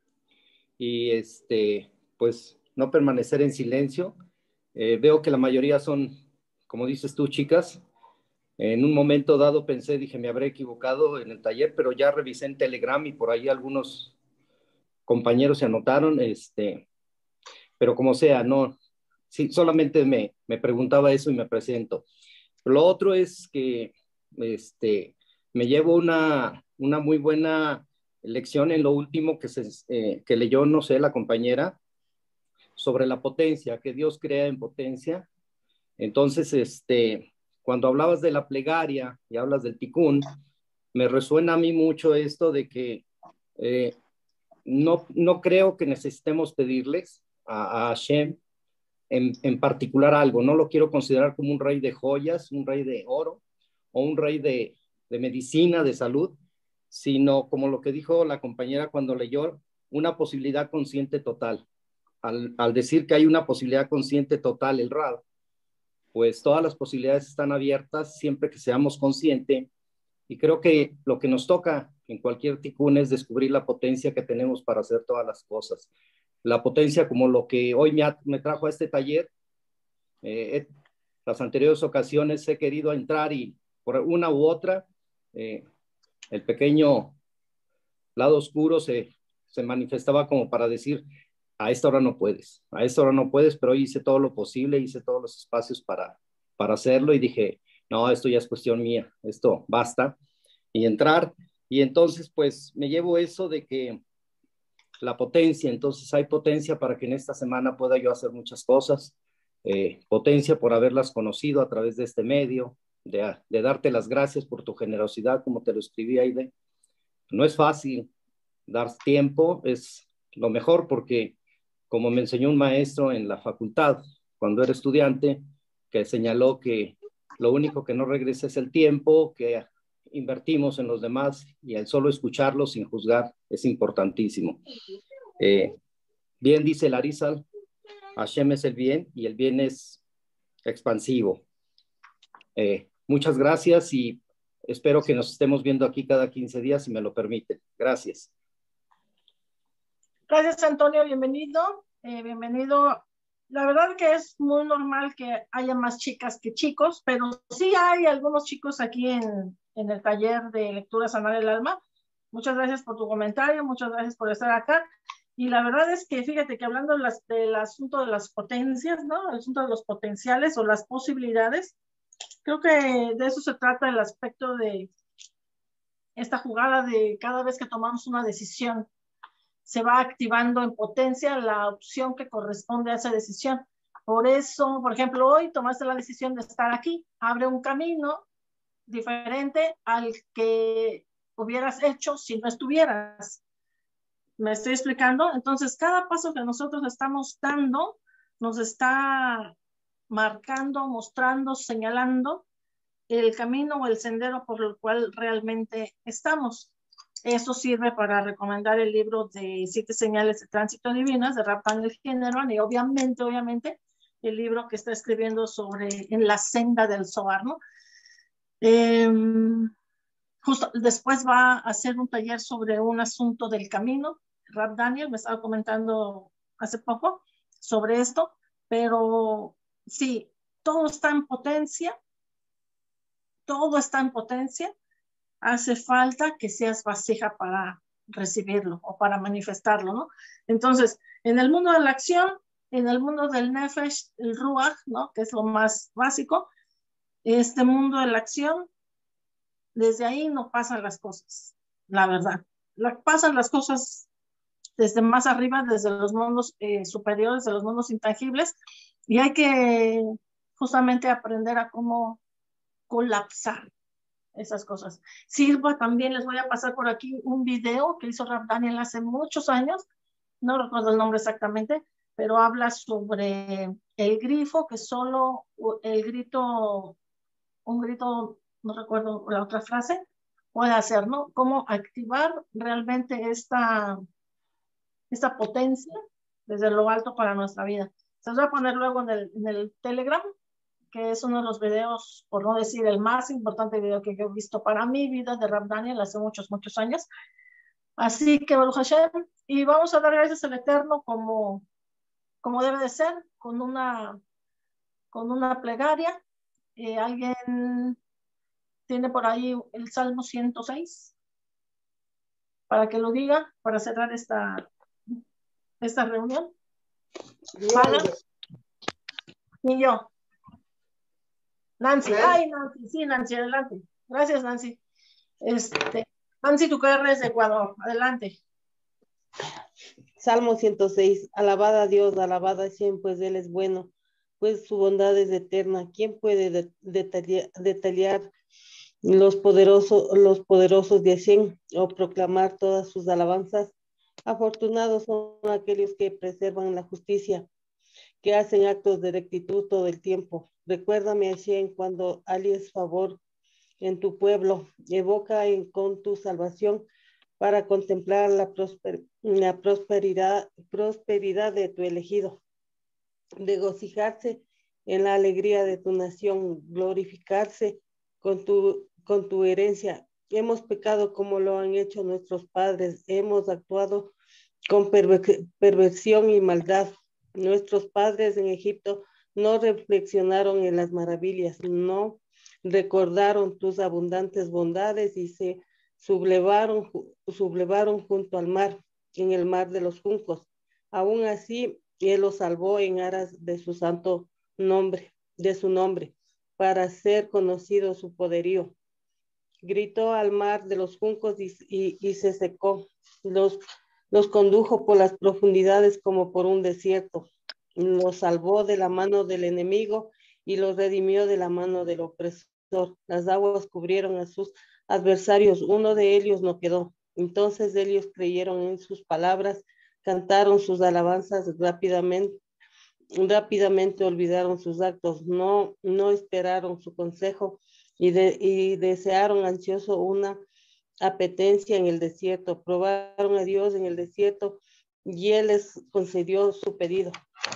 y este, pues no permanecer en silencio. Eh, veo que la mayoría son, como dices tú, chicas. En un momento dado pensé, dije, me habré equivocado en el taller, pero ya revisé en Telegram y por ahí algunos compañeros se anotaron, este, pero como sea, no, sí, solamente me, me preguntaba eso y me presento. Lo otro es que este, me llevo una, una muy buena lección en lo último que, se, eh, que leyó, no sé, la compañera, sobre la potencia, que Dios crea en potencia. Entonces, este, cuando hablabas de la plegaria y hablas del ticún, me resuena a mí mucho esto de que eh, no, no creo que necesitemos pedirles a, a Hashem en, en particular algo. No lo quiero considerar como un rey de joyas, un rey de oro o un rey de, de medicina, de salud, sino como lo que dijo la compañera cuando leyó, una posibilidad consciente total. Al, al decir que hay una posibilidad consciente total, el Rab, pues todas las posibilidades están abiertas siempre que seamos conscientes. Y creo que lo que nos toca en cualquier ticún es descubrir la potencia que tenemos para hacer todas las cosas. La potencia como lo que hoy me, ha, me trajo a este taller. Eh, las anteriores ocasiones he querido entrar y por una u otra, eh, el pequeño lado oscuro se, se manifestaba como para decir, a esta hora no puedes, a esta hora no puedes, pero hoy hice todo lo posible, hice todos los espacios para, para hacerlo y dije, no, esto ya es cuestión mía, esto basta, y entrar, y entonces pues me llevo eso de que la potencia, entonces hay potencia para que en esta semana pueda yo hacer muchas cosas, eh, potencia por haberlas conocido a través de este medio, de, de darte las gracias por tu generosidad, como te lo escribí, Aide. No es fácil dar tiempo, es lo mejor porque como me enseñó un maestro en la facultad, cuando era estudiante, que señaló que lo único que no regresa es el tiempo que invertimos en los demás y el solo escucharlos sin juzgar es importantísimo. Eh, bien dice Larizal, Hashem es el bien y el bien es expansivo. Eh, muchas gracias y espero que nos estemos viendo aquí cada quince días, si me lo permiten. Gracias. Gracias, Antonio. Bienvenido. Eh, bienvenido. La verdad que es muy normal que haya más chicas que chicos, pero sí hay algunos chicos aquí en, en el taller de lectura Sanar el Alma. Muchas gracias por tu comentario, muchas gracias por estar acá. Y la verdad es que fíjate que hablando de las, del asunto de las potencias, ¿no? El asunto de los potenciales o las posibilidades, creo que de eso se trata el aspecto de esta jugada de cada vez que tomamos una decisión, se va activando en potencia la opción que corresponde a esa decisión. Por eso, por ejemplo, hoy tomaste la decisión de estar aquí, abre un camino diferente al que hubieras hecho si no estuvieras. ¿Me estoy explicando? Entonces, cada paso que nosotros estamos dando nos está marcando, mostrando, señalando el camino o el sendero por el cual realmente estamos. Eso sirve para recomendar el libro de Siete Señales de Tránsito Divinas de Rab Daniel Henneman y obviamente, obviamente, el libro que está escribiendo sobre En la senda del Zohar, ¿no? Eh, justo después va a hacer un taller sobre un asunto del camino. Rab Daniel me estaba comentando hace poco sobre esto, pero sí, todo está en potencia, todo está en potencia. Hace falta que seas vasija para recibirlo o para manifestarlo, ¿no? Entonces, en el mundo de la acción, en el mundo del Nefesh, el Ruach, ¿no? Que es lo más básico, este mundo de la acción, desde ahí no pasan las cosas, la verdad. La, pasan las cosas desde más arriba, desde los mundos eh, superiores, de los mundos intangibles, y hay que justamente aprender a cómo colapsar esas cosas. Sirva también, les voy a pasar por aquí un video que hizo Rab Daniel hace muchos años, no recuerdo el nombre exactamente, pero habla sobre el grifo, que solo el grito, un grito, no recuerdo la otra frase, puede hacer, ¿no? Cómo activar realmente esta, esta potencia desde lo alto para nuestra vida. Se los voy a poner luego en el, en el Telegram, que es uno de los videos, por no decir el más importante video que yo he visto para mi vida de Rab Daniel hace muchos, muchos años. Así que, Baruch Hashem, y vamos a dar gracias al Eterno como, como debe de ser, con una, con una plegaria. Eh, ¿Alguien tiene por ahí el Salmo ciento seis? Para que lo diga, para cerrar esta, esta reunión. ¿Para? Y yo. Nancy, ay Nancy, sí Nancy, adelante. Gracias Nancy. Este, Nancy Tucarra es de Ecuador, adelante. Salmo ciento seis, alabada a Dios, alabada a Hashem, pues Él es bueno, pues su bondad es eterna. ¿Quién puede de, detallar, detallar los poderosos, los poderosos de Hashem o proclamar todas sus alabanzas? Afortunados son aquellos que preservan la justicia, que hacen actos de rectitud todo el tiempo. Recuérdame, Hashem, cuando alies favor en tu pueblo, evoca en, con tu salvación para contemplar la, prosper, la prosperidad, prosperidad de tu elegido, regocijarse en la alegría de tu nación, glorificarse con tu, con tu herencia. Hemos pecado como lo han hecho nuestros padres, hemos actuado con perver, perversión y maldad. Nuestros padres en Egipto no reflexionaron en las maravillas, no recordaron tus abundantes bondades y se sublevaron, sublevaron junto al mar, en el mar de los juncos. Aún así, Él los salvó en aras de su santo nombre, de su nombre, para hacer conocido su poderío. Gritó al mar de los juncos y, y, y se secó. Los Los condujo por las profundidades como por un desierto. Los salvó de la mano del enemigo y los redimió de la mano del opresor. Las aguas cubrieron a sus adversarios, uno de ellos no quedó. Entonces ellos creyeron en sus palabras, cantaron sus alabanzas rápidamente, rápidamente olvidaron sus actos, no, no esperaron su consejo y, de, y desearon ansioso una apetencia en el desierto. Probaron a Dios en el desierto y Él les concedió su pedido.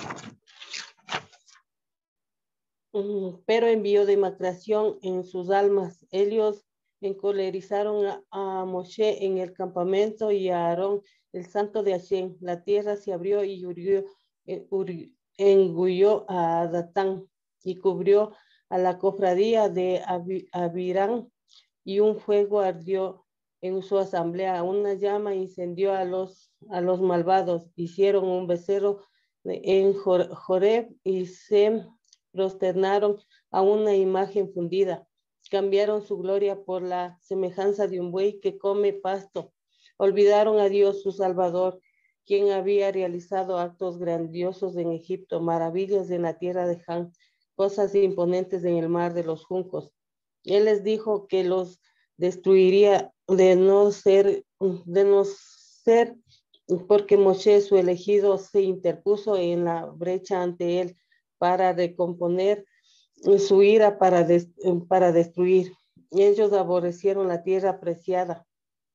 Pero envió demacración en sus almas. Ellos encolerizaron a, a Moshe en el campamento y a Aarón, el santo de Hashem. La tierra se abrió y hurió, hurió, engulló a Datán y cubrió a la cofradía de Abirán, y un fuego ardió en su asamblea. Una llama incendió a los, a los malvados. Hicieron un becerro en Joreb y se prosternaron a una imagen fundida. Cambiaron su gloria por la semejanza de un buey que come pasto. Olvidaron a Dios su Salvador, quien había realizado actos grandiosos en Egipto, maravillas en la tierra de Han, cosas imponentes en el mar de los juncos. Él les dijo que los destruiría de no ser, de no ser, porque Moshe, su elegido, se interpuso en la brecha ante él para recomponer su ira para, des, para destruir. Ellos aborrecieron la tierra preciada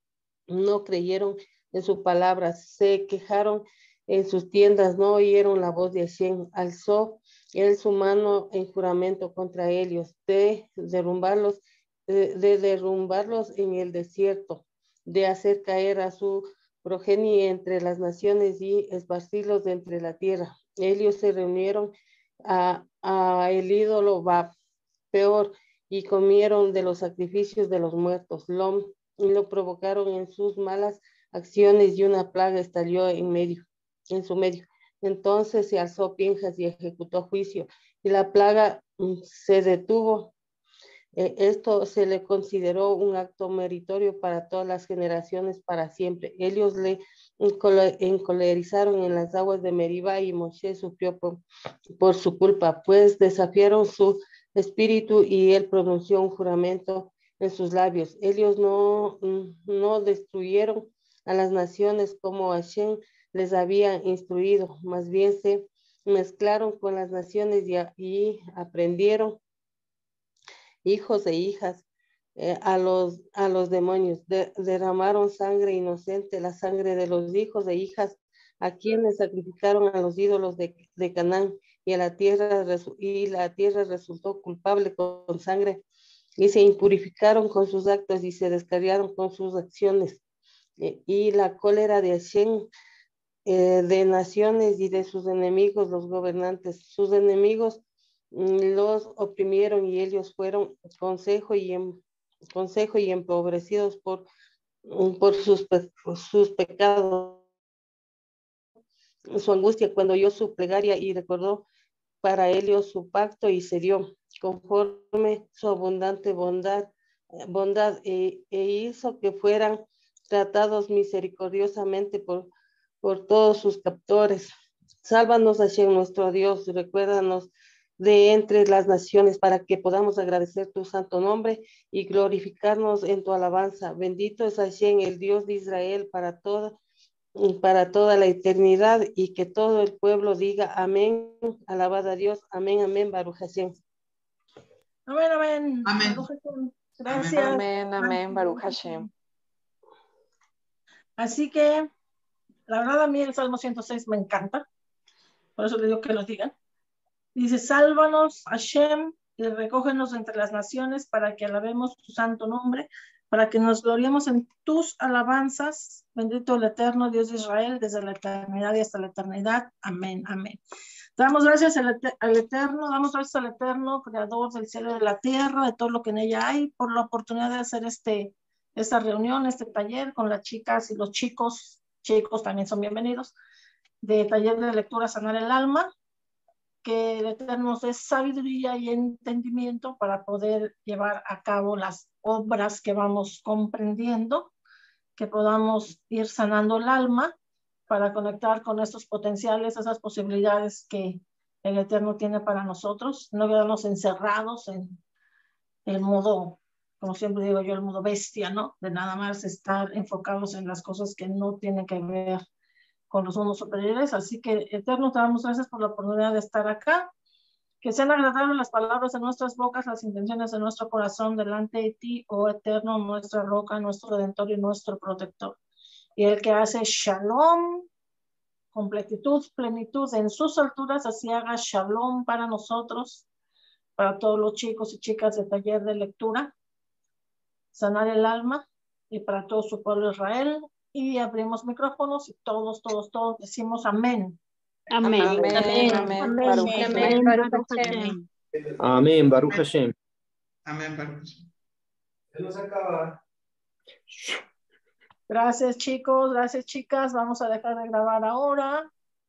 no creyeron en su palabra, se quejaron en sus tiendas, no oyeron la voz de Hashem. Alzó él su mano en juramento contra ellos, de derrumbarlos, de, de derrumbarlos en el desierto, de hacer caer a su progenie entre las naciones y esparcirlos de entre la tierra. Ellos se reunieron a, a el ídolo Bab, peor, y comieron de los sacrificios de los muertos. Lo, y lo provocaron en sus malas acciones, y una plaga estalló en medio, en su medio. Entonces se alzó Pinjas y ejecutó juicio, y la plaga mm, se detuvo. Eh, esto se le consideró un acto meritorio para todas las generaciones, para siempre. Ellos le encolerizaron en las aguas de Meribá, y Moshe sufrió por, por su culpa, pues desafiaron su espíritu, y él pronunció un juramento en sus labios. Ellos no, no destruyeron a las naciones como Hashem les había instruido, más bien se mezclaron con las naciones y, y aprendieron hijos e hijas eh, a, los, a los demonios. De, derramaron sangre inocente, la sangre de los hijos e hijas a quienes sacrificaron a los ídolos de, de Canaán, y, a la tierra, y la tierra resultó culpable con, con sangre, y se impurificaron con sus actos y se descarriaron con sus acciones. Eh, y la cólera de Hashem, eh, de naciones y de sus enemigos, los gobernantes, sus enemigos los oprimieron, y ellos fueron consejo y, en, consejo y empobrecidos por, por, sus, por sus pecados. Su angustia cuando oyó su plegaria y recordó para ellos su pacto, y se dio conforme su abundante bondad, bondad e, e hizo que fueran tratados misericordiosamente por, por todos sus captores. Sálvanos, Hashem, nuestro Dios, recuérdanos de entre las naciones, para que podamos agradecer tu santo nombre y glorificarnos en tu alabanza. Bendito es Hashem, el Dios de Israel, para toda, para toda la eternidad, y que todo el pueblo diga amén, alabado a Dios, amén, amén, Baruch Hashem. Amén, amén. Amén. Baruch Hashem. Gracias. Amén, amén, Baruch Hashem. Así que, la verdad, a mí el Salmo ciento seis me encanta, por eso le digo que lo digan. Dice, sálvanos, Hashem, y recógenos entre las naciones, para que alabemos tu santo nombre, para que nos gloriemos en tus alabanzas. Bendito el eterno Dios de Israel, desde la eternidad y hasta la eternidad. Amén, amén. Damos gracias al, al Eterno, damos gracias al Eterno, creador del cielo y de la tierra, de todo lo que en ella hay, por la oportunidad de hacer este, esta reunión, este taller con las chicas y los chicos, chicos también son bienvenidos, de taller de lectura Sanar el Alma. Que el Eterno nos dé sabiduría y entendimiento para poder llevar a cabo las obras que vamos comprendiendo, que podamos ir sanando el alma para conectar con estos potenciales, esas posibilidades que el Eterno tiene para nosotros, no quedarnos encerrados en el modo, como siempre digo yo, el modo bestia, ¿no? De nada más estar enfocados en las cosas que no tienen que ver con los mundos superiores. Así que, Eterno, te damos gracias por la oportunidad de estar acá. Que sean agradables las palabras de nuestras bocas, las intenciones de nuestro corazón delante de ti, oh Eterno, nuestra roca, nuestro redentor y nuestro protector. Y el que hace shalom, completitud, plenitud en sus alturas, así haga shalom para nosotros, para todos los chicos y chicas de taller de lectura, Sanar el Alma, y para todo su pueblo Israel. Y abrimos micrófonos y todos, todos, todos decimos amén. Amén. Amén, amén, amén, Baruch Hashem. Amén, Baruch Hashem. Amén, Baruch. Se nos acaba. Gracias, chicos, gracias, chicas. Vamos a dejar de grabar ahora.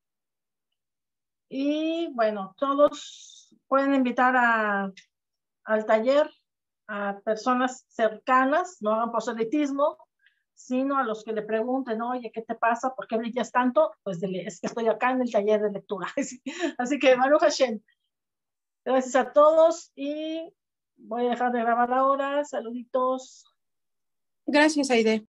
Y bueno, todos pueden invitar a, al taller a personas cercanas, no hagan proselitismo, sino a los que le pregunten, oye, ¿qué te pasa? ¿Por qué brillas tanto? Pues dile, es que estoy acá en el taller de lectura. Así que, Baruch Hashem, gracias a todos y voy a dejar de grabar ahora. Saluditos. Gracias, Aide.